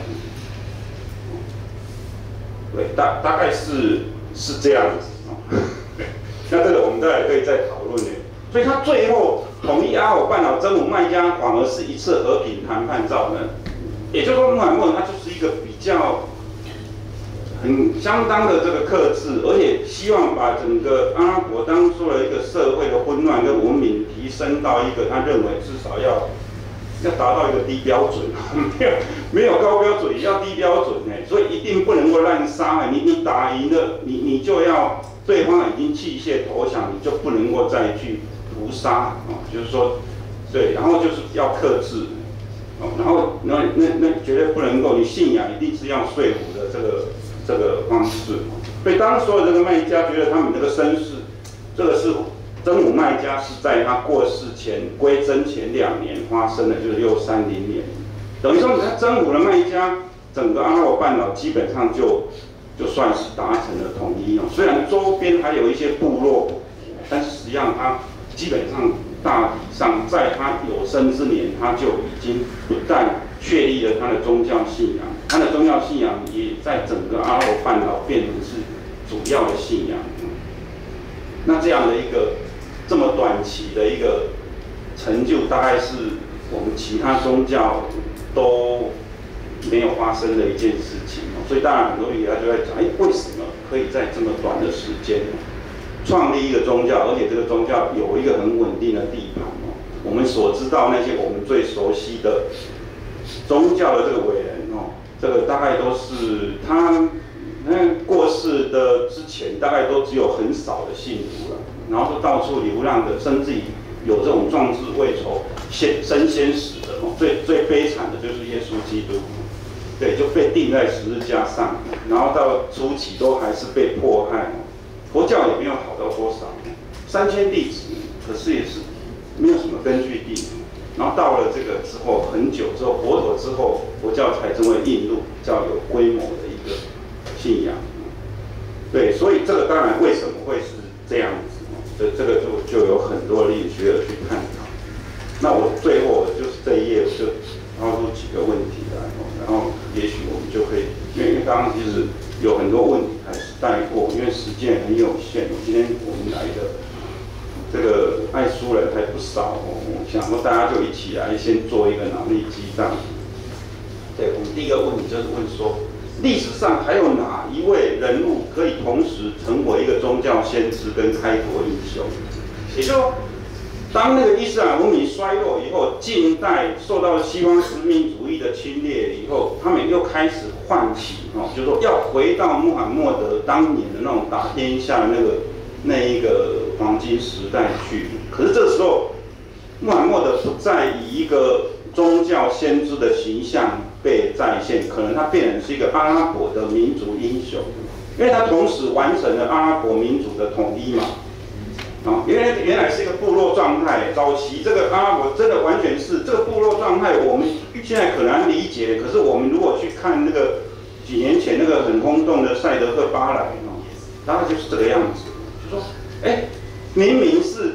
[SPEAKER 2] 对，大大概是是这样子哦。那这个我们再来可以再讨论呢。所以他最后统一阿尔半岛征服麦加，反而是一次和平谈判造成。也就是说，穆罕默德他就是一个比较很相当的这个克制，而且希望把整个阿拉伯当初的一个社会的混乱跟文明提升到一个他认为至少要要达到一个低标准，没有没有高标准，也要低标准哎，所以一定不能够滥杀哎，你你打赢了，你你就要对方已经弃械投降，你就不能够再去屠杀哦，就是说对，然后就是要克制。哦，然后那那那绝对不能够，你信仰一定是要说服的这个这个方式。所以当所有这个麦加觉得他们这个身世，这个是征服麦加是在他过世前归真前两年发生的，就是六三零年。等于说他征服了麦加，整个阿拉伯半岛基本上就就算是达成了统一哦。虽然周边还有一些部落，但是实际上它基本上。大体上，在他有生之年，他就已经不但确立了他的宗教信仰，他的宗教信仰也在整个阿拉伯半岛变成是主要的信仰。那这样的一个这么短期的一个成就，大概是我们其他宗教都没有发生的一件事情。所以当然很多人他就在讲，哎，为什么可以在这么短的时间创立一个宗教，而且这个宗教有一个很稳定的地盘哦。我们所知道那些我们最熟悉的宗教的这个伟人哦，这个大概都是他那过世的之前，大概都只有很少的信徒了，然后都到处流浪的，甚至于有这种壮志未酬、先身先死的哦。最最悲惨的就是耶稣基督，对，就被钉在十字架上，然后到初期都还是被迫害。佛教也没有好到多少，三千弟子，可是也是没有什么根据地。然后到了这个之后很久之后，佛陀之后，佛教才成为印度比较有规模的一个信仰。对，所以这个当然为什么会是这样子，这这个就就有很多历史学者去探讨。那我最后就是这一页，我就抛出几个问题来，然后也许我们就可以，因为刚刚其实有很多问题还是带过，因为时间很有限。今天我们来的这个爱书人还不少哦，我想说大家就一起来先做一个脑力激荡。对，我们第一个问题就是问说，历史上还有哪一位人物可以同时成为一个宗教先知跟开国英雄？也就是说，当那个伊斯兰文明衰落以后，近代受到西方殖民主义的侵略以后，他们又开始唤起哦，就是说要回到穆罕默德当年的那种打天下的那个那一个黄金时代去。可是这时候，穆罕默德不再以一个宗教先知的形象被再现，可能他变成是一个阿拉伯的民族英雄，因为他同时完成了阿拉伯民族的统一嘛。啊，原来原来是一个部落状态，早期这个阿拉伯真的完全是这个部落状态，我们现在很难理解。可是我们如果去看那个几年前那个很轰动的赛德克巴莱哦，大概就是这个样子，就说，哎，明明是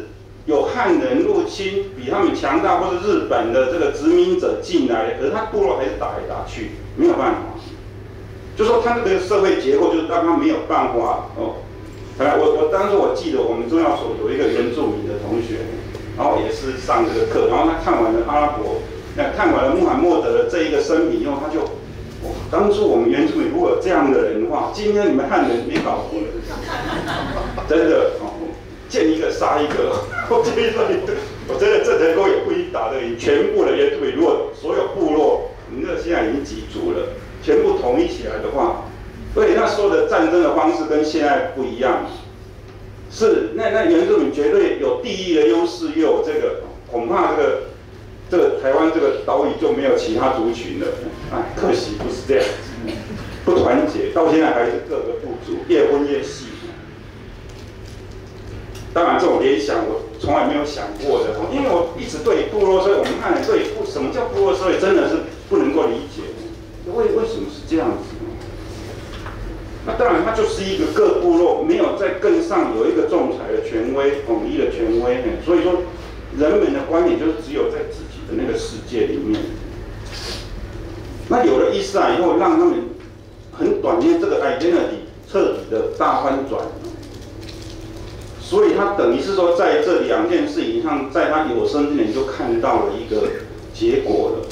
[SPEAKER 2] 有汉人入侵比他们强大，或者日本的这个殖民者进来，可是他部落还是打来打去，没有办法。就说他那个社会结构，就是让他没有办法哦。哎，我我当时我记得我们中药所有一个原住民的同学，然后也是上这个课，然后他看完了阿拉伯，那看完了穆罕默德的这一个生平以后，他就，哇，当初我们原住民如果有这样的人的话，今天你们汉人没搞活了，真的哦，见一个杀一个。我建议说你，我真的郑成功也不一定打得赢全部的原住民，如果所有部落，你那现在已经几族了，全部统一起来的话。所以那时候的战争的方式跟现在不一样，是那那原住民绝对有地利的优势，又有这个恐怕这个这个台湾这个岛屿就没有其他族群了。哎，可惜不是这样子，不团结，到现在还是各个部族越混越细。当然这种联想我从来没有想过的，因为我一直对部落社会，我们汉人对部什么叫部落社会真的是不能够理解，为为什么是这样子？那当然，它就是一个各部落没有再更上有一个仲裁的权威、统一的权威，所以说人们的观点就是只有在自己的那个世界里面。那有了伊斯兰以后，让他们很短间这个 identity 彻底的大翻转，所以他等于是说在这两件事情上，在他有生之年就看到了一个结果了。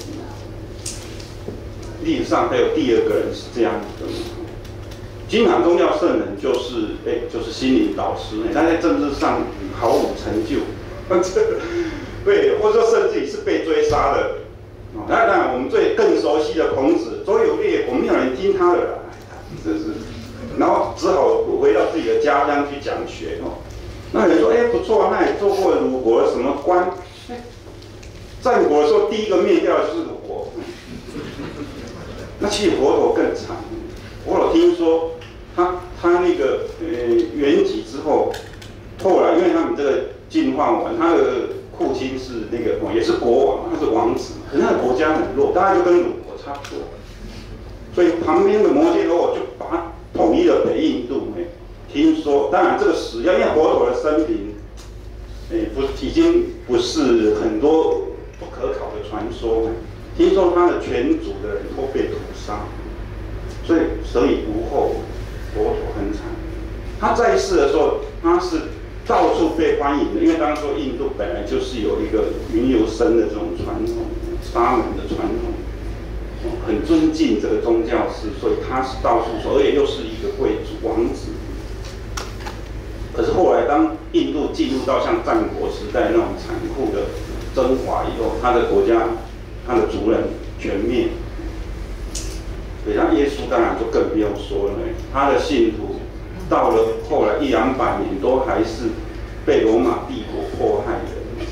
[SPEAKER 2] 历史上还有第二个人是这样的。经常宗教圣人就是，哎，就是心灵导师，他在政治上毫无成就，对，或者说甚至于是被追杀的。哦，当然我们最更熟悉的孔子，周游列国没有人听他的啦，这是，然后只好回到自己的家乡去讲学哦。那有人说，哎，不错，那也做过鲁国的什么官？哎，战国的时候第一个灭掉的是鲁国，那其实佛陀更惨。我有听说。他他那个呃圆寂之后，后来因为他们这个进化完，他的父亲是那个哦也是国王，他是王子，可是他的国家很弱，大概就跟鲁国差不多，所以旁边的摩羯罗就把他统一了北印度。哎，听说，当然这个史料，因为佛陀的生平，哎不已经不是很多不可考的传说，听说他的全族的人都被屠杀，所以所以无后。佛陀很惨，他在世的时候，他是到处被欢迎的，因为当时说印度本来就是有一个云游僧的这种传统，沙门的传统，很尊敬这个宗教师，所以他是到处说，而且又是一个贵族王子。可是后来当印度进入到像战国时代那种残酷的征伐以后，他的国家，他的族人全灭。对，那耶稣当然就更不用说了，他的信徒到了后来一两百年都还是被罗马帝国迫害的。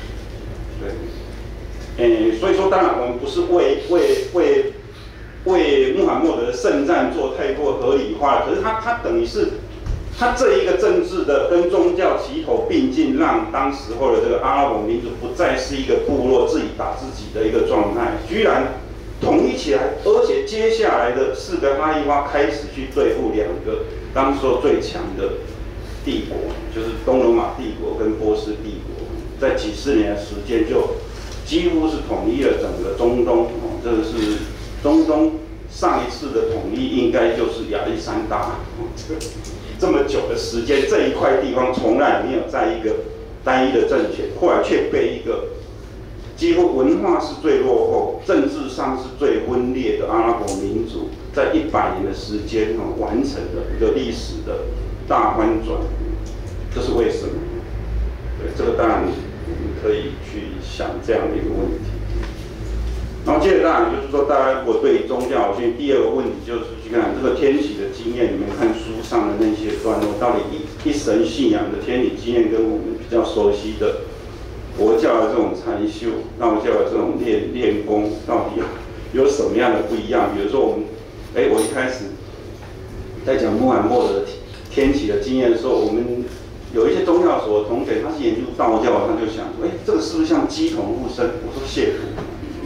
[SPEAKER 2] 对，诶，所以说当然我们不是为为为为穆罕默德的圣战做太过合理化了，可是他他等于是他这一个政治的跟宗教齐头并进，让当时候的这个阿拉伯民族不再是一个部落自己打自己的一个状态，居然。统一起来，而且接下来的四个哈伊花开始去对付两个当时候最强的帝国，就是东罗马帝国跟波斯帝国，在几十年的时间就几乎是统一了整个中东。哦，这个是中东上一次的统一，应该就是亚历山大。哦，这么久的时间，这一块地方从来没有在一个单一的政权，后来却被一个。几乎文化是最落后，政治上是最分裂的阿拉伯民族，在一百年的时间哦完成了一个历史的大翻转，这是为什么？对，这个当然我们可以去想这样的一个问题。然后接着当然就是说，大家如果对宗教有兴趣，第二个问题就是去看这个天启的经验，你们看书上的那些段落，到底一一神信仰的天理经验跟我们比较熟悉的。佛教的这种禅修，道教的这种练练功，到底有有什么样的不一样？比如说我们，哎，我一开始在讲穆罕默德天启的经验的时候，我们有一些宗教所的同学，他是研究道教，他就想说，哎，这个是不是像鸡同附身？我说亵渎，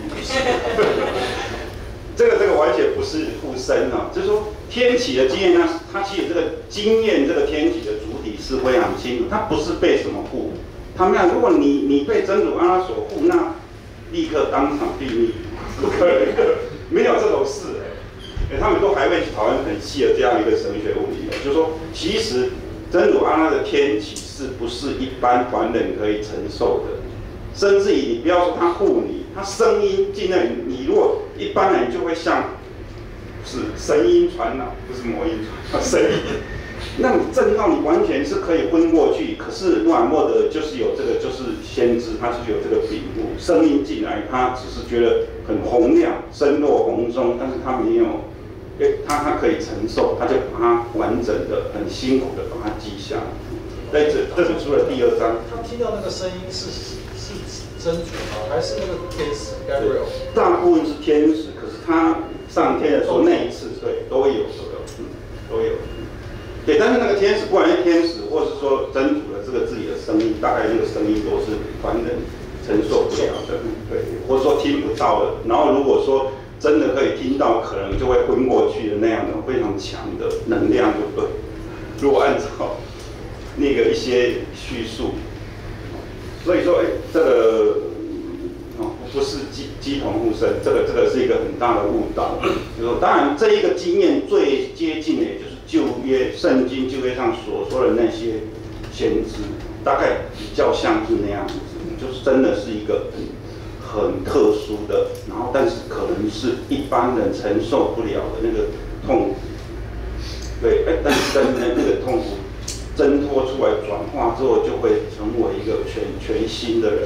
[SPEAKER 2] 这个这个完全不是附身啊，就是说天启的经验，它它其实这个经验这个天启的主体是非常清楚，它不是被什么附。 他们讲，如果你你被真主安拉所护，那立刻当场毙命，不可能，没有这种事哎、欸。他们都还会去讨论很细的这样一个神学问题，就是说，其实真主安拉的天启是不是一般凡人可以承受的？甚至于你不要说他护你，他声音进来，你如果一般人就会像是神音传脑，不是魔音传，声音。那你震到你完全是可以昏过去，可是穆罕默德就是有这个，就是先知，他是有这个禀赋，声音进来，他只是觉得很洪亮，声若洪钟，但是他没有，哎，他他可以承受，他就把它完整的、很辛苦的把它记下。在这这是除了第二章，
[SPEAKER 1] 他听到那个声音是是真主吗？还是那个天使 Gabriel？
[SPEAKER 2] 大部分是天使，可是他上天的时候那一次，对，都有这个，嗯，都有。对，但是那个天使，不管是天使，或是说真主的这个自己的声音，大概那个声音都是凡人承受不了的，对，或者说听不到的。然后如果说真的可以听到，可能就会昏过去的那样的非常强的能量，对不对？如果按照那个一些叙述，所以说，哎，这个哦不是鸡鸡同互生，这个这个是一个很大的误导。就说，当然这一个经验最接近的，也就是旧约圣经旧约上所说的那些先知，大概比较像是那样子，就是真的是一个很很特殊的，然后但是可能是一般人承受不了的那个痛苦。对，哎，但是但是那个痛苦挣脱出来转化之后，就会成为一个全全新的人。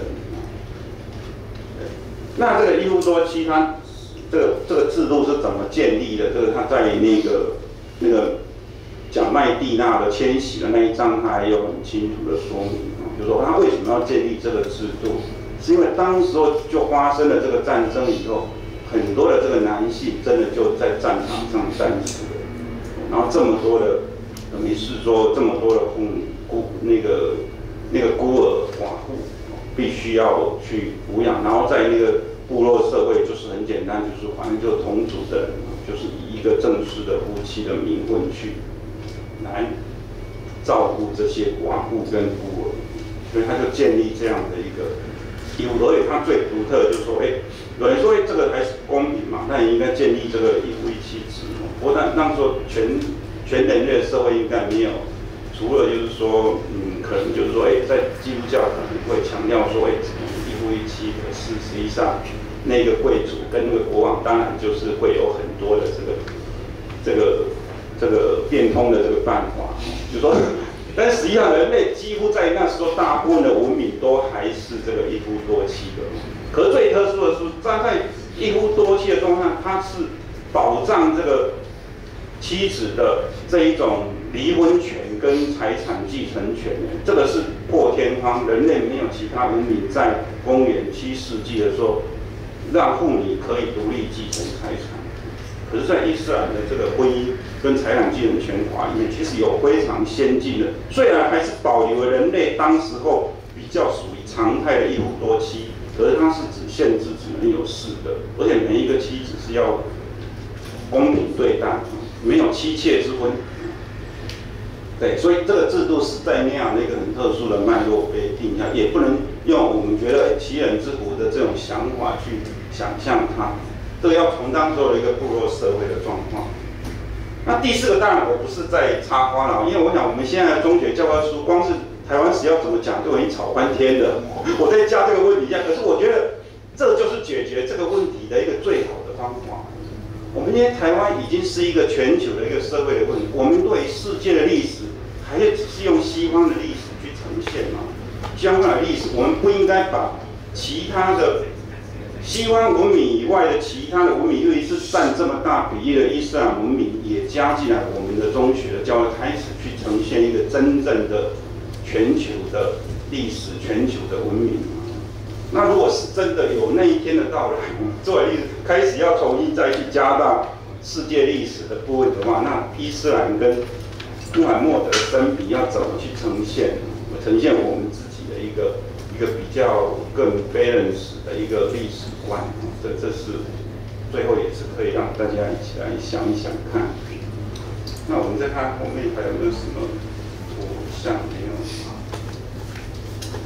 [SPEAKER 2] 那这个伊夫多妻，它这个这个制度是怎么建立的？这个他在那个那个讲麦地那的迁徙的那一章，他还有很清楚的说明，就是说他为什么要建立这个制度，是因为当时候就发生了这个战争以后，很多的这个男性真的就在战场上战死了，然后这么多的，等于是说这么多的妇女孤那个那个孤儿寡妇，必须要去抚养，然后在那个部落社会就是很简单，就是反正就同族的人，就是以一个正式的夫妻的名分去来照顾这些寡妇跟孤儿，所以他就建立这样的一个义务。而且他最独特的就是说，哎，有人说，哎，这个还是公平嘛，那也应该建立这个一夫一妻制。不过那那时候全全人类的社会应该没有，除了就是说，嗯，可能就是说，哎，在基督教可能会强调说，哎，一夫一妻，可是实际上那个贵族跟那个国王，当然就是会有很多的这个这个这个变通的这个办法，就说，但实际上人类几乎在那时候大部分的文明都还是这个一夫多妻的。可是最特殊的是，站在一夫多妻的状态，它是保障这个妻子的这一种离婚权跟财产继承权，这个是破天荒，人类没有其他文明在公元七世纪的时候，让妇女可以独立继承财产。可是，在伊斯兰的这个婚姻跟财产继承权法里面，其实有非常先进的，虽然还是保留了人类当时候比较属于常态的一夫多妻，可是它是只限制只能有四个，而且每一个妻子是要公平对待，没有妻妾之婚。对，所以这个制度是在那样的一个很特殊的脉络被定下，也不能用我们觉得其人之福的这种想法去想象它。这个要从当时的一个部落社会的状况。那第四个当然我不是在插花了，因为我想我们现在的中学教科书，光是台湾史要怎么讲就已经吵翻天了。我在加这个问题一下，可是我觉得这就是解决这个问题的一个最好的方法。我们今天台湾已经是一个全球的一个社会的问题，我们对世界的历史还是只是用西方的历史去呈现吗？西方的历史，我们不应该把其他的西方文明以外的其他的文明，尤其是占这么大比例的伊斯兰文明，也加进来我们的中学的教育，开始去呈现一个真正的全球的历史、全球的文明。那如果是真的有那一天的到来，作为历史开始要重新再去加大世界历史的部分的话，那伊斯兰跟穆罕默德的生平要怎么去呈现？呈现我们自己的一个一个比较更 balance 的一个历史观，这这是最后也是可以让大家一起来想一想看。那我们再看后面还有没有什么图像没有？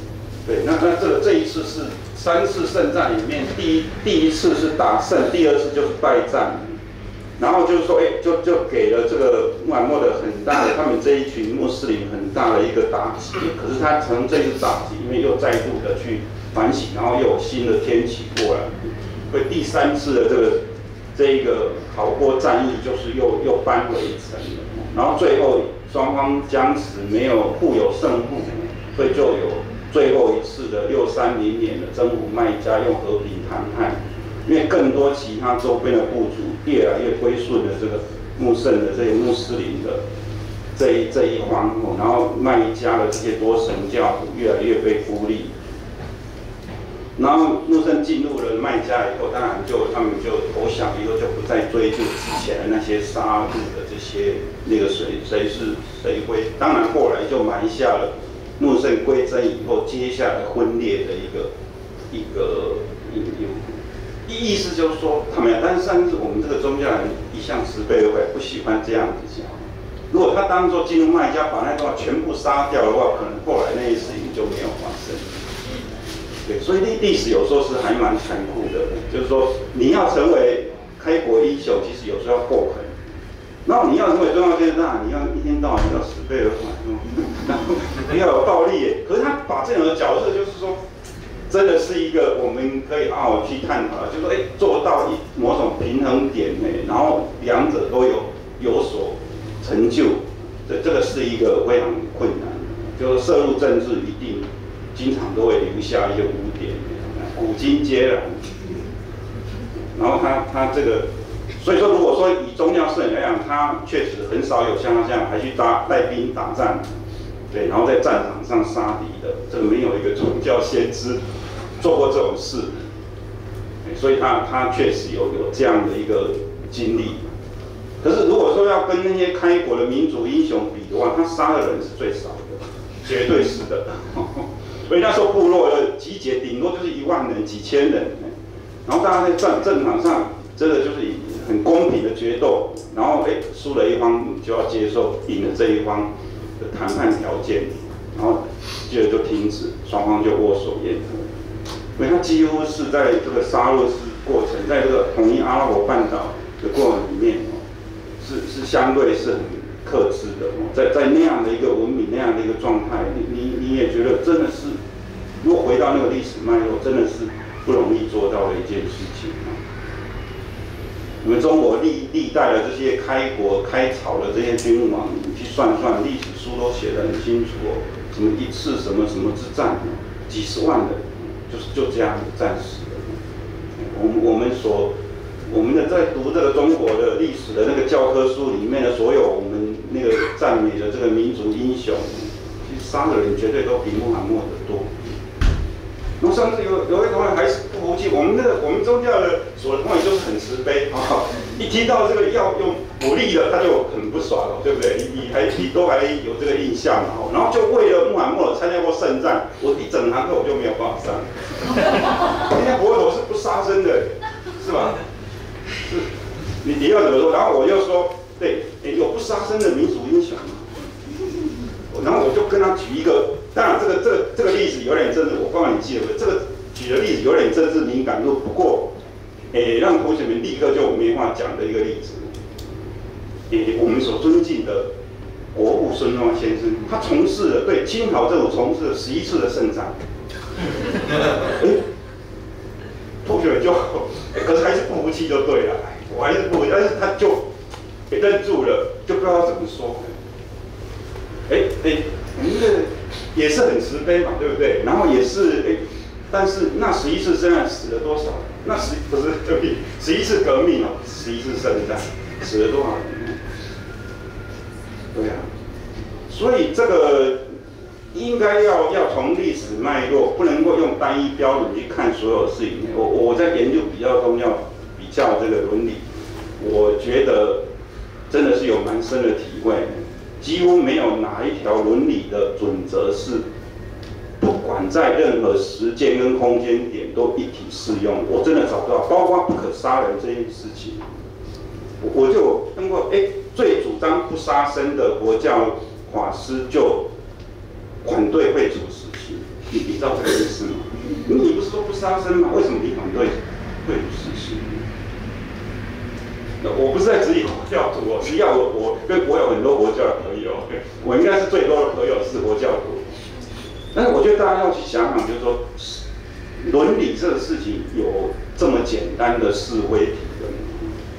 [SPEAKER 2] 对，那那这个这一次是三次圣战里面，第一第一次是打胜，第二次就是败战。然后就是说，哎，就就给了这个穆罕默德很大的他们这一群穆斯林很大的一个打击。可是他从这次打击，因为又再度的去反省，然后又有新的天启过来，所以第三次的这个这一个考波战役就是又又扳回一城了。然后最后双方僵持，没有互有胜负，所以就有最后一次的六三零年的征服麦加，用和平谈判。因为更多其他周边的部族越来越归顺了这个穆圣的这些穆斯林的这一这一方，然后麦加的这些多神教徒越来越被孤立。然后穆圣进入了麦加以后，当然就他们就投降以后就不再追究之前的那些杀戮的这些那个谁谁是谁归。当然后来就埋下了穆圣归真以后接下来分裂的一个一个一个。意思就是说，他们，但是甚至我们这个宗教人一向慈悲为怀，不喜欢这样子讲。如果他当作进入麦加，把那段全部杀掉的话，可能后来那些事情就没有发生。对，所以历历史有时候是还蛮残酷的，就是说你要成为开国英雄，其实有时候要够狠。然后你要成为中央先生，你要一天到晚要慈悲为怀，然后你要有暴力。可是他把这样的角色，就是说。真的是一个我们可以好好去探讨的，就是说，哎，做到一某种平衡点呢，然后两者都有有所成就，这这个是一个非常困难的。就是涉入政治，一定经常都会留下一些污点，古今皆然。然后他他这个，所以说，如果说以宗教圣人来讲，他确实很少有像他这样还去打带兵打仗。对，然后在战场上杀敌的，这个没有一个宗教先知做过这种事，所以他他确实有有这样的一个经历。可是如果说要跟那些开国的民族英雄比的话，他杀的人是最少的，绝对是的。所以那时候部落的集结顶多就是一万人、几千人，然后大家在战战场上，真的就是很公平的决斗，然后哎输了一方就要接受赢了这一方的谈判条件，然后接着就停止，双方就握手言和。因为它几乎是在这个杀戮式过程，在这个统一阿拉伯半岛的过程里面，是是相对是很克制的。在在那样的一个文明、那样的一个状态，你你你也觉得真的是，如果回到那个历史脉络，真的是不容易做到的一件事情。我们中国历历代的这些开国开朝的这些君王，你去算算，历史书都写得很清楚哦。什么一次什么什么之战，几十万人，就是就这样战死了。我们我们所我们的在读这个中国的历史的那个教科书里面的所有我们那个赞美的这个民族英雄，其实杀的人绝对都比穆罕默德多。然后甚至有有一同学还是不服气，我们那个我们宗教的所的同学就是很慈悲啊、哦，一听到这个要用武力的，他就很不爽了，对不对？你你还你都还有这个印象嘛？然后就为了穆罕默德参加过圣战，我一整堂课我就没有办法上。人家佛陀是不杀生的，是吧？是，你你要怎么说？然后我又说，对，有不杀生的民族英雄吗？然后我就跟他举一个。当然，这个这个这个例子有点政治，我不知道你记得不？这个举的例子有点政治敏感度，不过，诶，让同学们立刻就没话讲的一个例子。诶，我们所尊敬的国父孙中山先生，他从事了对清朝政府从事了十一次的圣战。诶，同学们就，可是还是不服气就对了，我还是不服气，但是他就给愣住了，就不知道怎么说。哎哎，我们这也是很慈悲嘛，对不对？然后也是哎，但是那十一次圣战死了多少？那十不是对不起，十一次革命哦，十一次圣战死了多少人？对啊，所以这个应该要要从历史脉络，不能够用单一标准去看所有事情。我我在研究比较宗教、比较这个伦理，我觉得真的是有蛮深的体会。几乎没有哪一条伦理的准则是不管在任何时间跟空间点都一体适用。我真的找不到，包括不可杀人这件事情，我我就通过哎，最主张不杀生的佛教法师就反对废除死刑。 你你知道这个意思吗？你你不是说不杀生吗？为什么你反对对事实？我不是在质疑佛教徒哦，只要我我跟我有很多佛教的朋友，我应该是最多的朋友是佛教徒。但是我觉得大家要去想想，就是说伦理这个事情有这么简单的是非题的吗？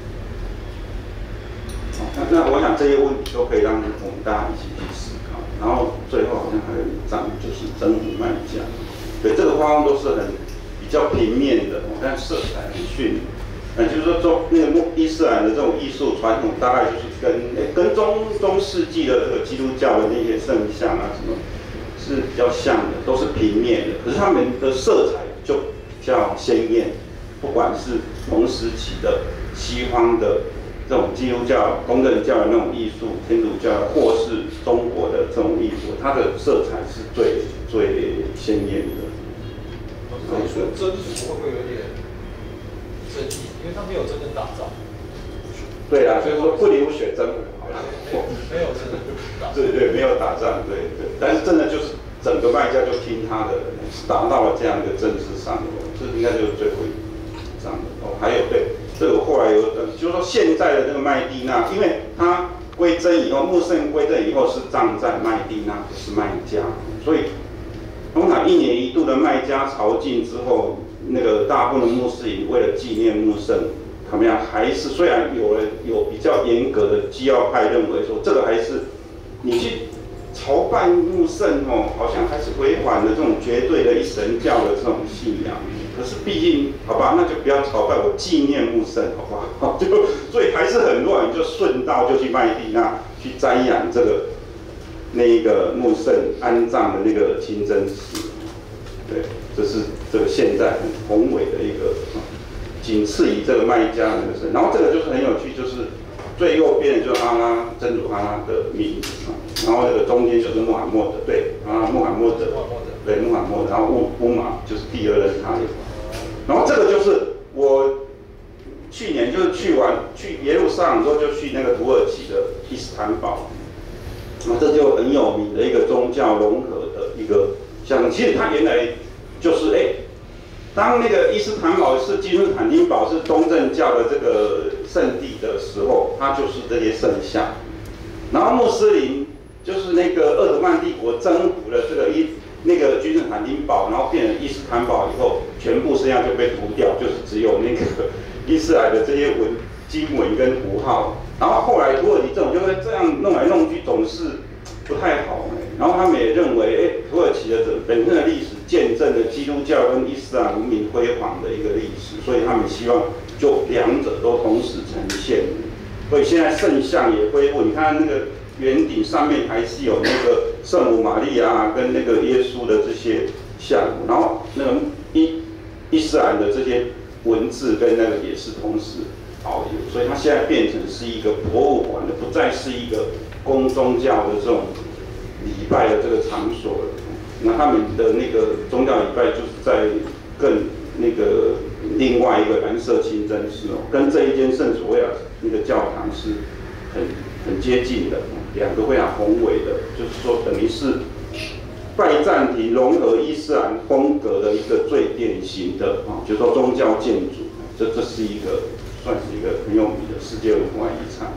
[SPEAKER 2] 那那我想这些问题都可以让我们大家一起去思考。然后最后好像还有一章就是真武卖家，对，这个画风都是很比较平面的，但色彩很绚丽。那就是说中那个伊斯兰的这种艺术传统，大概就是跟诶跟中中世纪的这个基督教的那些圣像啊什么是比较像的，都是平面的。可是他们的色彩就比较鲜艳，不管是同时期的西方的这种基督教、东正教的那种艺术，天主教或是中国的这种艺术，它的色彩是最最鲜艳的。
[SPEAKER 1] 所以说真实会不会有点争议？因为他没有真正打仗。
[SPEAKER 2] 对啊，所以说不流血真武好了。
[SPEAKER 1] 没有真的打仗。对
[SPEAKER 2] 对，没有打仗，对对。但是真的就是整个卖家就听他的，达到了这样一个政治上流，这应该就是最后一章的哦。还有对，这个后来有就是说现在的这个麦地那，因为他归真以后，穆斯林归真以后是葬在麦地那，不是麦加，所以通常一年一度的麦加朝觐之后，那个大部分的穆斯林为了纪念穆圣，他们呀还是虽然有人有比较严格的基要派认为说这个还是你去朝拜穆圣哦，好像还是违反了这种绝对的一神教的这种信仰。可是毕竟好吧，那就不要朝拜，我纪念穆圣好不好？就所以还是很多人就顺道就去麦地那去瞻仰这个那一个穆圣安葬的那个清真寺。对，这是这个现在很宏伟的一个。仅次于这个麦加那个神，然后这个就是很有趣，就是最右边的就是阿拉真主阿拉的名字啊，然后这个中间就是穆罕默德，对啊，穆罕默德，对穆罕默德，然后乌乌马就是第二任他，然后这个就是我去年就是去完去耶路撒冷之后就去那个土耳其的伊斯坦堡，那这就很有名的一个宗教融合的一个像，其实它原来就是哎。当那个伊斯坦堡是君士坦丁堡是东正教的这个圣地的时候，它就是这些圣像。然后穆斯林就是那个鄂图曼帝国征服了这个伊那个君士坦丁堡，然后变成伊斯坦堡以后，全部圣像就被涂掉，就是只有那个伊斯兰的这些文经文跟符号。然后后来土耳其这种就会这样弄来弄去，总是不太好哎。然后他们也认为，哎，土耳其的这本身的历史见证了基督教跟伊斯兰文明辉煌的一个历史，所以他们希望就两者都同时呈现。所以现在圣像也恢复，你看那个圆顶上面还是有那个圣母玛利亚跟那个耶稣的这些像，然后那个伊伊斯兰的这些文字跟那个也是同时保留，所以它现在变成是一个博物馆的，不再是一个公宗教的这种礼拜的这个场所了。那他们的那个宗教礼拜就是在更那个另外一个蓝色清真寺哦，跟这一间圣索菲亚那个教堂是很很接近的，两个非常宏伟的，就是说等于是拜占庭融合伊斯兰风格的一个最典型的啊，就是说宗教建筑，这这是一个算是一个很有名的世界文化遗产。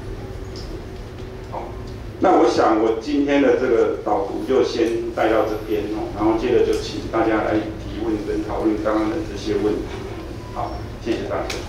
[SPEAKER 2] 好，那我想我今天的这个导读就先带到这边哦，然后接着就请大家来提问跟讨论刚刚的这些问题。好，谢谢大家。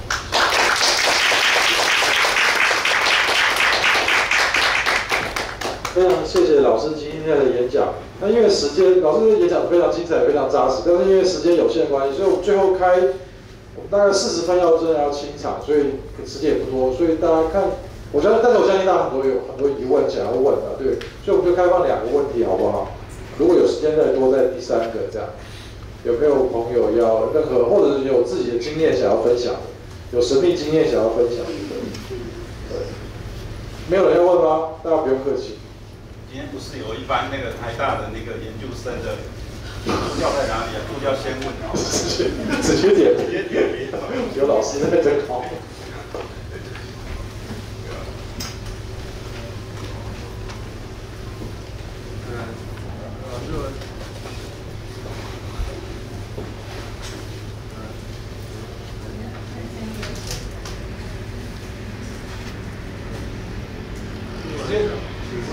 [SPEAKER 1] 非常谢谢老师今天的演讲。那因为时间，老师的演讲非常精彩，非常扎实，但是因为时间有限的关系，所以我们最后开，我们大概四十分要真的要清场，所以时间也不多，所以大家看，我相信，但是我相信大家很多有很多疑问想要问的，对，所以我们就开放两个问题，好不好？如果有时间再多，在第三个这样，有没有朋友要任何，或者是有自己的经验想要分享的，有神秘经验想要分享的，对，没有人要问吗？大家不用客气。
[SPEAKER 3] 今天不是有一班那个台大的那个研究生的助教在哪里啊？助教先问啊，
[SPEAKER 1] 直接直接点，
[SPEAKER 3] 直接点名。
[SPEAKER 1] 有老师在真好。
[SPEAKER 4] 嗯，呃，就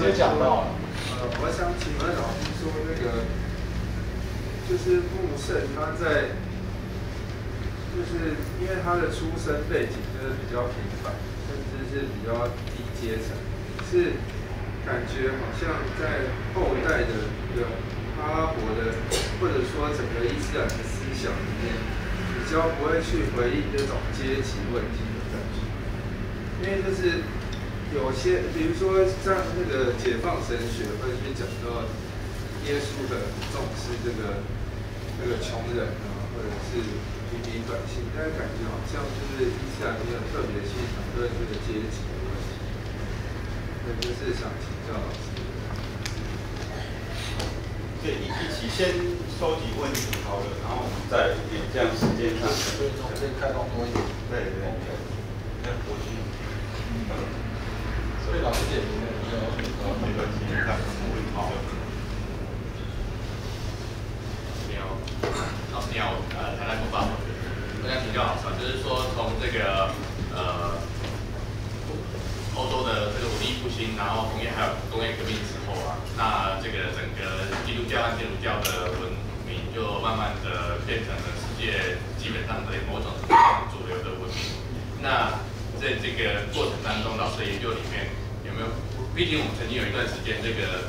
[SPEAKER 4] 接讲到了。
[SPEAKER 5] 呃，我想请问老师说那个，就是穆圣他在，就是因为他的出生背景就是比较平凡，甚至是比较低阶层，是感觉好像在后代的一个阿拉伯的，或者说整个伊斯兰的思想里面，比较不会去回应这种阶级问题的感觉，因为就是。有些，比如说像那个解放神学会去讲到耶稣的重视这个这个穷人啊，或者是平民百姓，但是感觉好像就是伊斯兰没有特别去谈论这个阶级的问题。那就是想请教老师。
[SPEAKER 3] 对，一一起先收集问题好了，然后我们再点这样时间上。
[SPEAKER 4] 所以从这开放多一点。
[SPEAKER 3] 对对对。那我去。
[SPEAKER 4] 所以老师点名的比较
[SPEAKER 3] 没关系，看问题好。
[SPEAKER 6] 你好，老师你好，呃，台大工法同学，我想请教老师，就是说从这个呃欧洲的这个文艺复兴，然后工业还有工业革命之后啊，那这个整个基督教和天主教的文明就慢慢的变成了世界基本上的某种程度上主流的文明。那在这个过程当中，老师的研究里面有没有？毕竟我们曾经有一段时间，这个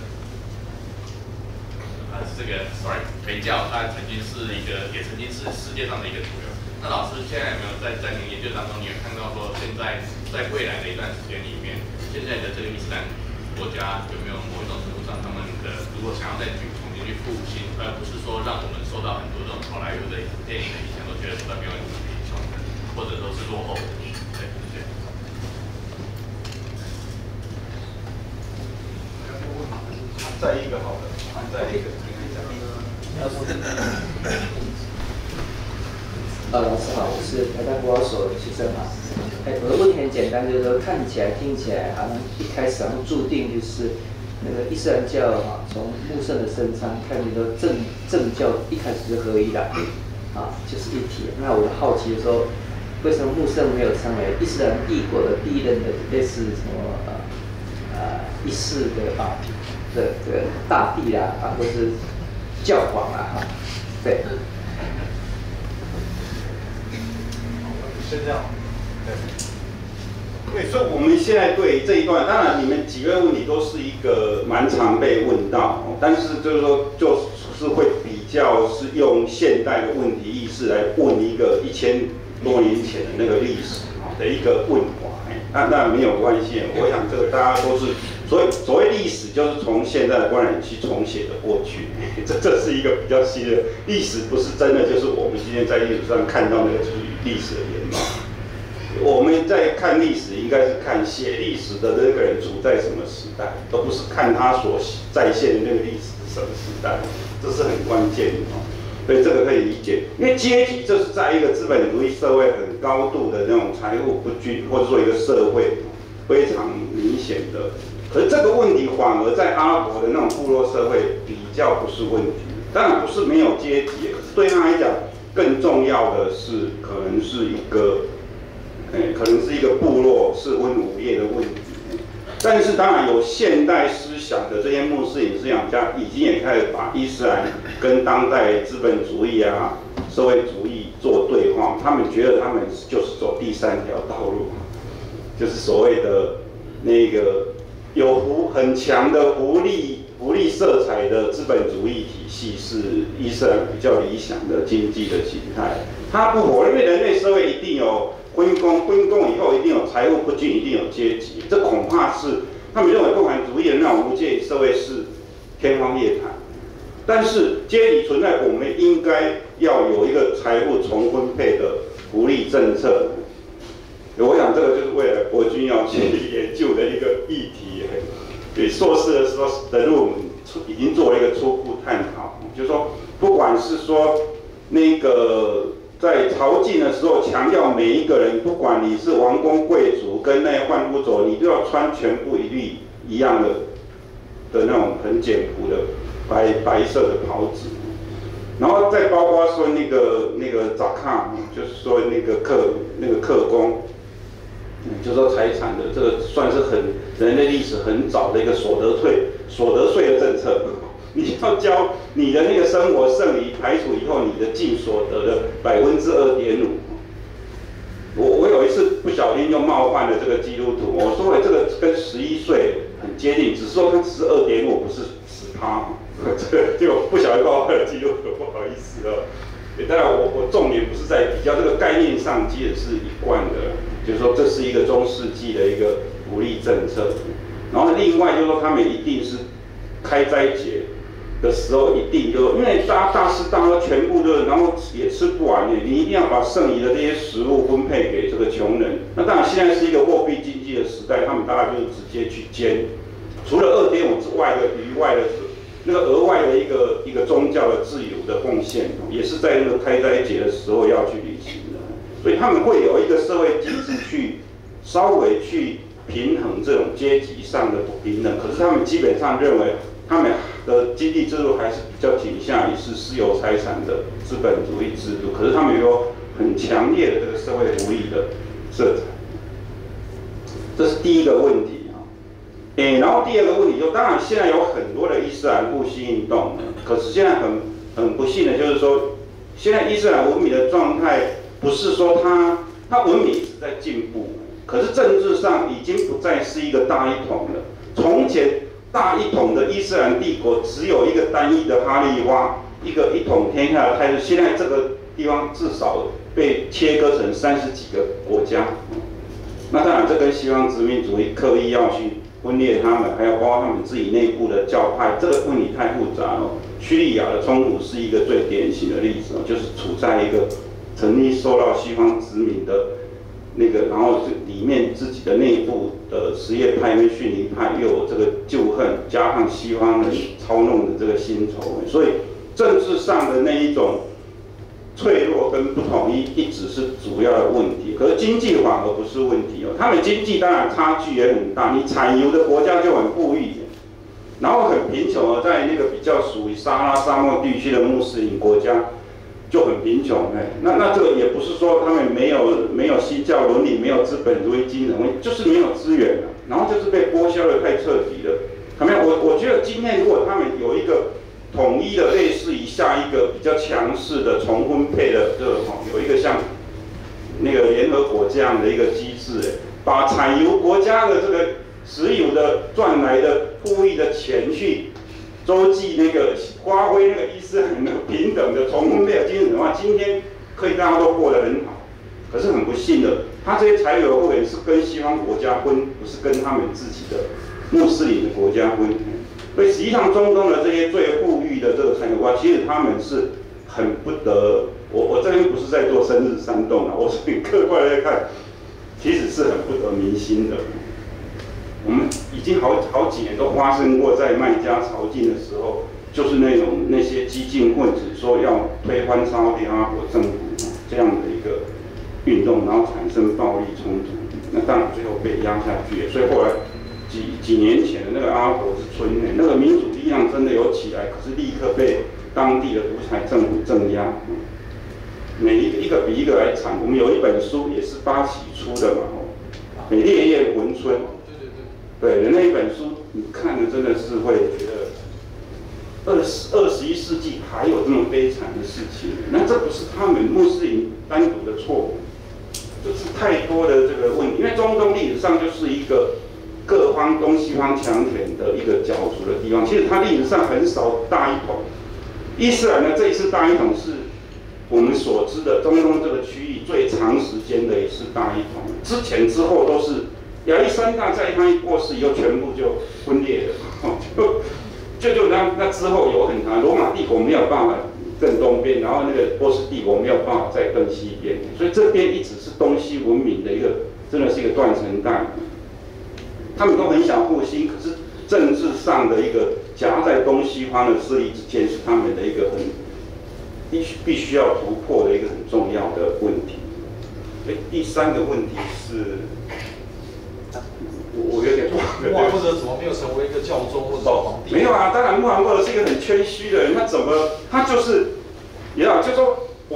[SPEAKER 6] 呃，这个 sorry， 回教它曾经是一个，也曾经是世界上的一个主流。那老师现在有没有在在你研究当中，你有看到说，现在在未来的一段时间里面，现在的这个伊斯兰国家有没有某一种程度上，他们的如果想要再去重新去复兴，而不是说让我们受到很多这种好莱坞的电影的影响，都觉得说没有影响的，或者说是落后的。对，谢谢。
[SPEAKER 3] 再一个好了，再一个，你看一下。
[SPEAKER 7] 呃，老师好，我是台大国考所的学生啊。哎，我的问题很简单，就是说看起来、听起来，好像一开始好像注定就是那个伊斯兰教啊，从穆圣的身上看见说政政教一开始就合一了，啊，就是一体。那我好奇的说，为什么穆圣没有成为伊斯兰帝国的第一任的类似什么呃呃一世的啊？的这个大帝啊，啊，或是教皇啊，哈，对。
[SPEAKER 4] 是这样。
[SPEAKER 2] 对。对，所以我们现在对这一段，当然你们几个问题都是一个蛮常被问到，但是就是说，就是会比较是用现代的问题意识来问一个一千多年前的那个历史的一个问法，那那没有关系，我想这个大家都是。所以，所谓历史就是从现在的观点去重写的过去，这这是一个比较新的历史，不是真的就是我们今天在历史上看到那个就是历史的原貌。我们在看历史，应该是看写历史的那个人处在什么时代，而不是看他所再现的那个历史是什么时代，这是很关键的哦。所以这个可以理解，因为阶级就是在一个资本主义社会很高度的那种财富不均，或者说一个社会非常明显的。可是这个问题反而在阿拉伯的那种部落社会比较不是问题，当然不是没有阶级，可是对他来讲更重要的是可能是一个，诶，可能是一个部落是温武业的问题。但是当然有现代思想的这些穆斯林思想家已经也开始把伊斯兰跟当代资本主义啊、社会主义做对话，他们觉得他们就是走第三条道路，就是所谓的那个。有福很强的福利福利色彩的资本主义体系是伊斯兰比较理想的经济的形态。它不否认，因为人类社会一定有分工，分工以后一定有财务不均，一定有阶级。这恐怕是他们认为共产主义的那种无阶级社会是天方夜谭。但是阶级存在，我们应该要有一个财务重分配的福利政策。我想这个就是未来国军要去研究的一个议题。对，硕士的时候的论文已经做了一个初步探讨，就是说，不管是说那个在朝觐的时候强调每一个人，不管你是王公贵族跟那些贩夫走，你都要穿全部一律一样的的那种很简朴的白白色的袍子，然后再包括说那个那个扎卡，就是说那个客那个客工。 就是说财产的这个算是很人类历史很早的一个所得税所得税的政策。你要交你的那个生活剩余排除以后，你的净所得的百分之二点五。我我有一次不小心又冒犯了这个基督徒，我说这个跟十一岁很接近，只是说它只是二点五，不是十趴。这个就不小心冒犯了基督徒，不好意思哦。当然我我重点不是在比较，这个概念上其实是一贯的，就是说这是一个中世纪的一个福利政策。然后另外就是说他们一定是开斋节的时候一定就因为大大吃大喝全部都，然后也吃不完耶，你一定要把剩余的这些食物分配给这个穷人。那当然现在是一个货币经济的时代，他们大概就是直接去捐，除了二点五之外的余外的那个额外的一个一个宗教的自由的贡献，也是在那个开斋节的时候要去履行的。所以他们会有一个社会机制去稍微去平衡这种阶级上的不平等，可是他们基本上认为他们的经济制度还是比较倾向于是私有财产的资本主义制度，可是他们有很强烈的这个社会福利的色彩，这是第一个问题啊。诶，然后第二个问题就，当然现在有很多的伊斯兰复兴运动，可是现在很很不幸的就是说，现在伊斯兰文明的状态不是说它它文明一直在进步，可是政治上已经不再是一个大一统了。从前大一统的伊斯兰帝国只有一个单一的哈利发，一个一统天下的态度。现在这个地方至少被切割成三十几个国家，那当然这跟西方殖民主义刻意要去分裂他们，还有包括他们自己内部的教派，这个问题太复杂了。叙利亚的冲突是一个最典型的例子，就是处在一个曾经受到西方殖民的那个，然后里面自己的内部的什叶派跟逊尼派又有这个旧恨，加上西方人操弄的这个薪酬，所以政治上的那一种脆弱跟不统一一直是主要的问题。可是经济反而不是问题哦，他们经济当然差距也很大，你产油的国家就很富裕，然后很贫穷的在那个比较属于撒哈拉沙漠地区的穆斯林国家就很贫穷，哎，那那这个也不是说他们没有没有新教伦理，没有资本主义精神，就是没有资源了，然后就是被剥削的太彻底了。有没有？我我觉得今天如果他们有一个统一的类似于下一个比较强势的重分配的这个有一个像那个联合国这样的一个机制，把产油国家的这个石油的赚来的富裕的钱去周济那个发挥那个伊斯兰的平等的重分配的精神的话，今天可以大家都过得很好。可是很不幸的，他这些财油的货源是跟西方国家分，不是跟他们自己的穆斯林的国家分。所以实际上中东的这些最富裕的这个产油国家，其实他们是很不得，我我这边不是在做生日煽动啊，我是很客观来看，其实是很不得民心的。我们已经好好几年都发生过，在麦加朝觐的时候，就是那种那些激进分子说要推翻沙特阿拉伯政府这样的一个运动，然后产生暴力冲突，那当然最后被压下去。所以后来几几年前的那个阿拉伯之春，那个民主力量真的有起来，可是立刻被当地的独裁政府镇压，每一个一个比一个来惨。我们有一本书也是八旗出的嘛，《美烈焰魂春》。对，那一本书你看了真的是会觉得，二十二十一世纪还有这么悲惨的事情，那这不是他们穆斯林单独的错误，这是太多的这个问题。因为中东历史上就是一个各方东西方强权的一个角逐的地方，其实它历史上很少大一统。伊斯兰呢这一次大一统是我们所知的中东这个区域最长时间的一次大一统，之前之后都是。亚历山大在他一过世以后，全部就分裂了，就就就那那之后有很长，罗马帝国没有办法更东边，然后那个波斯帝国没有办法再更西边，所以这边一直是东西文明的一个，真的是一个断层带。他们都很想复兴，可是政治上的一个夹在东西方的势力之间，是他们的一个很必须必须要突破的一个很重要的问题。哎，第三个问题是。我有点忘了。
[SPEAKER 4] 穆罕默德怎么没有成为一个教宗或者皇帝？
[SPEAKER 2] 没有啊，当然穆罕默德是一个很谦虚的人，他怎么他就是，也好，就说我们都知道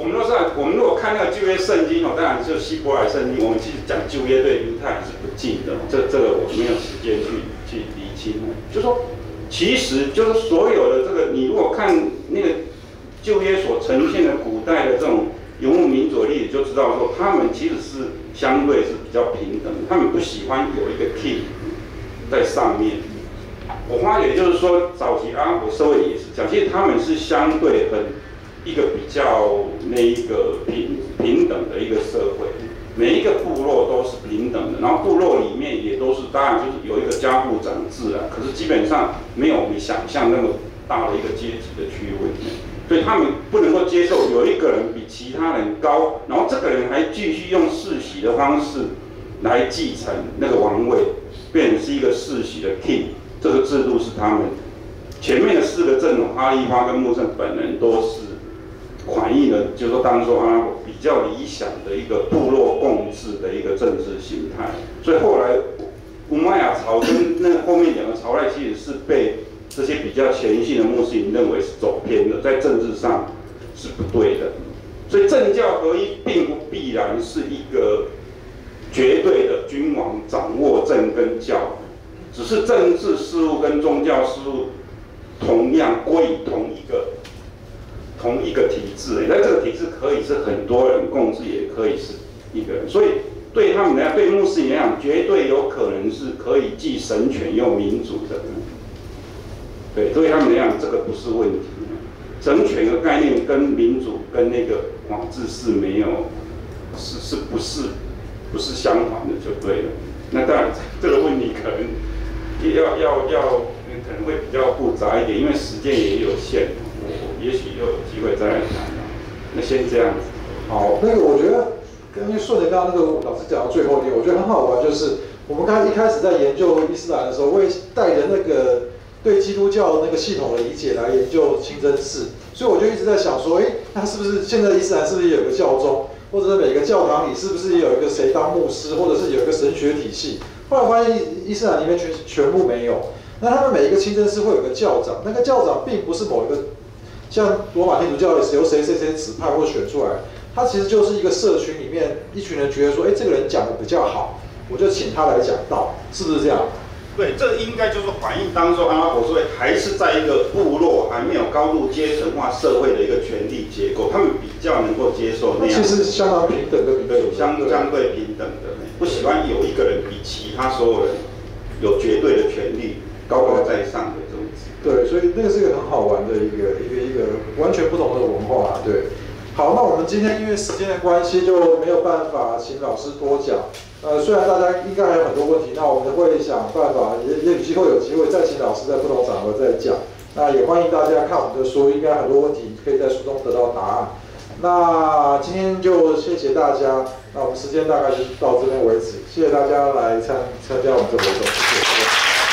[SPEAKER 2] 那我们如果看那个旧约圣经哦，当然就希伯来圣经，我们其实讲旧约对犹太人是不敬的，这这个我没有时间去去厘清。就说，其实就是所有的这个，你如果看那个旧约所呈现的古代的这种游牧民族的例子，就知道说他们其实是相对是比较平等的，他们不喜欢有一个 king 在上面。我发觉就是说，早期阿拉伯社会也是这样，其实他们是相对很一个比较那一个平平等的一个社会，每一个部落都是平等的，然后部落里面也都是，当然就是有一个家父长制啊，可是基本上没有我们想象那么大的一个阶级的区分，所以他们不能够接受有一个人比其他人高，然后这个人还继续用世袭的方式来继承那个王位，变成是一个世袭的 king。这个制度是他们前面的四个阵容，哈利发跟穆圣本人都是反映了，就是说当初阿拉伯比较理想的一个部落共治的一个政治形态。所以后来乌玛雅朝跟那后面两个朝代其实是被这些比较前进的穆斯林认为是走偏的，在政治上是不对的。所以政教合一并不必然是一个绝对的君王掌握政跟教。只是政治事务跟宗教事务同样归于同一个同一个体制，那这个体制可以是很多人共治，也可以是一个人。所以对他们来讲，对穆斯林来讲，绝对有可能是可以既神权又民主的。对，对他们来讲，这个不是问题。神权的概念跟民主跟那个法治是没有，是是不是不是相反的就对了。那当然，这个问题可能。要要要，可能会比较复杂一点，因为时间也有限，我也许又有机会再来谈。那先这样子。
[SPEAKER 1] 好，那个我觉得，因为顺着刚刚那个老师讲到最后一点，我觉得很好玩，就是我们刚才一开始在研究伊斯兰的时候，我也带着那个对基督教那个系统的理解来研究清真寺，所以我就一直在想说，哎，那是不是现在伊斯兰是不是有个教宗，或者是每个教堂里是不是也有一个谁当牧师，或者是有一个神学体系？后来发现伊斯兰里面全全部没有，那他们每一个清真寺会有个教长，那个教长并不是某一个像罗马天主教也是由谁谁谁指派或选出来，他其实就是一个社群里面一群人觉得说，哎，这个人讲的比较好，我就请他来讲道，是不是这样？
[SPEAKER 2] 对，这应该就是反映当初阿拉伯社会还是在一个部落还没有高度阶层化社会的一个权力结构，他们比较能够接受那样。
[SPEAKER 1] 其实相当平等的，平等
[SPEAKER 2] 相相对平等的，不喜欢有一个人比其他所有人有绝对的权利高高在上的这种。
[SPEAKER 1] 对，所以那个是一个很好玩的一个一个一个完全不同的文化，对。好，那我们今天因为时间的关系就没有办法请老师多讲。呃，虽然大家应该还有很多问题，那我们会想办法，也也许以后有机会再请老师在不同场合再讲。那也欢迎大家看我们的书，应该很多问题可以在书中得到答案。那今天就谢谢大家，那我们时间大概就到这边为止，谢谢大家来参参加我们这活动，谢谢。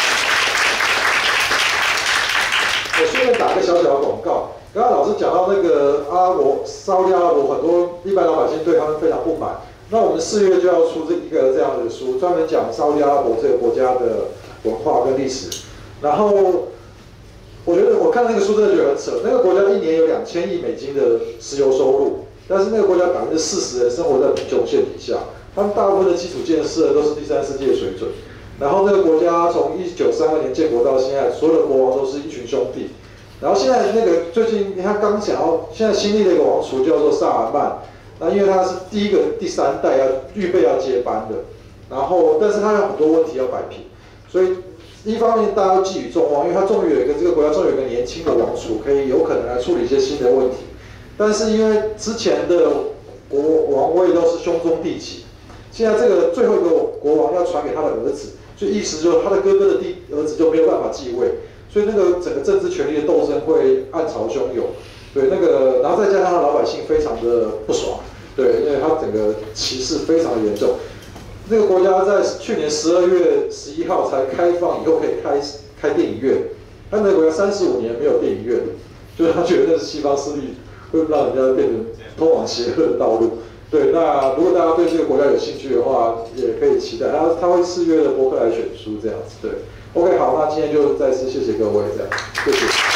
[SPEAKER 1] 我顺便打个小小的广告，刚刚老师讲到那个阿拉伯、沙特阿拉伯，很多一般老百姓对他们非常不满。那我们四月就要出这一个这样的书，专门讲沙特阿拉伯这个国家的文化跟历史。然后，我觉得我看那个书真的觉得很扯，那个国家一年有两千亿美金的石油收入，但是那个国家百分之四十人生活在贫穷线底下，他们大部分的基础建设都是第三世界水准。然后那个国家从一九三二年建国到现在，所有的国王都是一群兄弟。然后现在那个最近他刚想要，现在新立的一个王储叫做萨尔曼。那因为他是第一个、第三代要预备要接班的，然后但是他有很多问题要摆平，所以一方面大家都寄予众望，因为他终于有一个这个国家终于有一个年轻的王储，可以有可能来处理一些新的问题。但是因为之前的国王位都是兄终弟及，现在这个最后一个国王要传给他的儿子，所以意思就是他的哥哥的弟儿子就没有办法继位，所以那个整个政治权力的斗争会暗潮汹涌。对，那个，然后再加上老百姓非常的不爽，对，因为他整个歧视非常的严重。那个国家在去年十二月十一号才开放，以后可以开开电影院。但那个国家三十五年没有电影院，就是他觉得那是西方势力会让人家变成通往邪恶的道路。对，那如果大家对这个国家有兴趣的话，也可以期待他他会四月的博客来选书这样子。对 ，OK， 好，那今天就再次谢谢各位，这样，谢谢。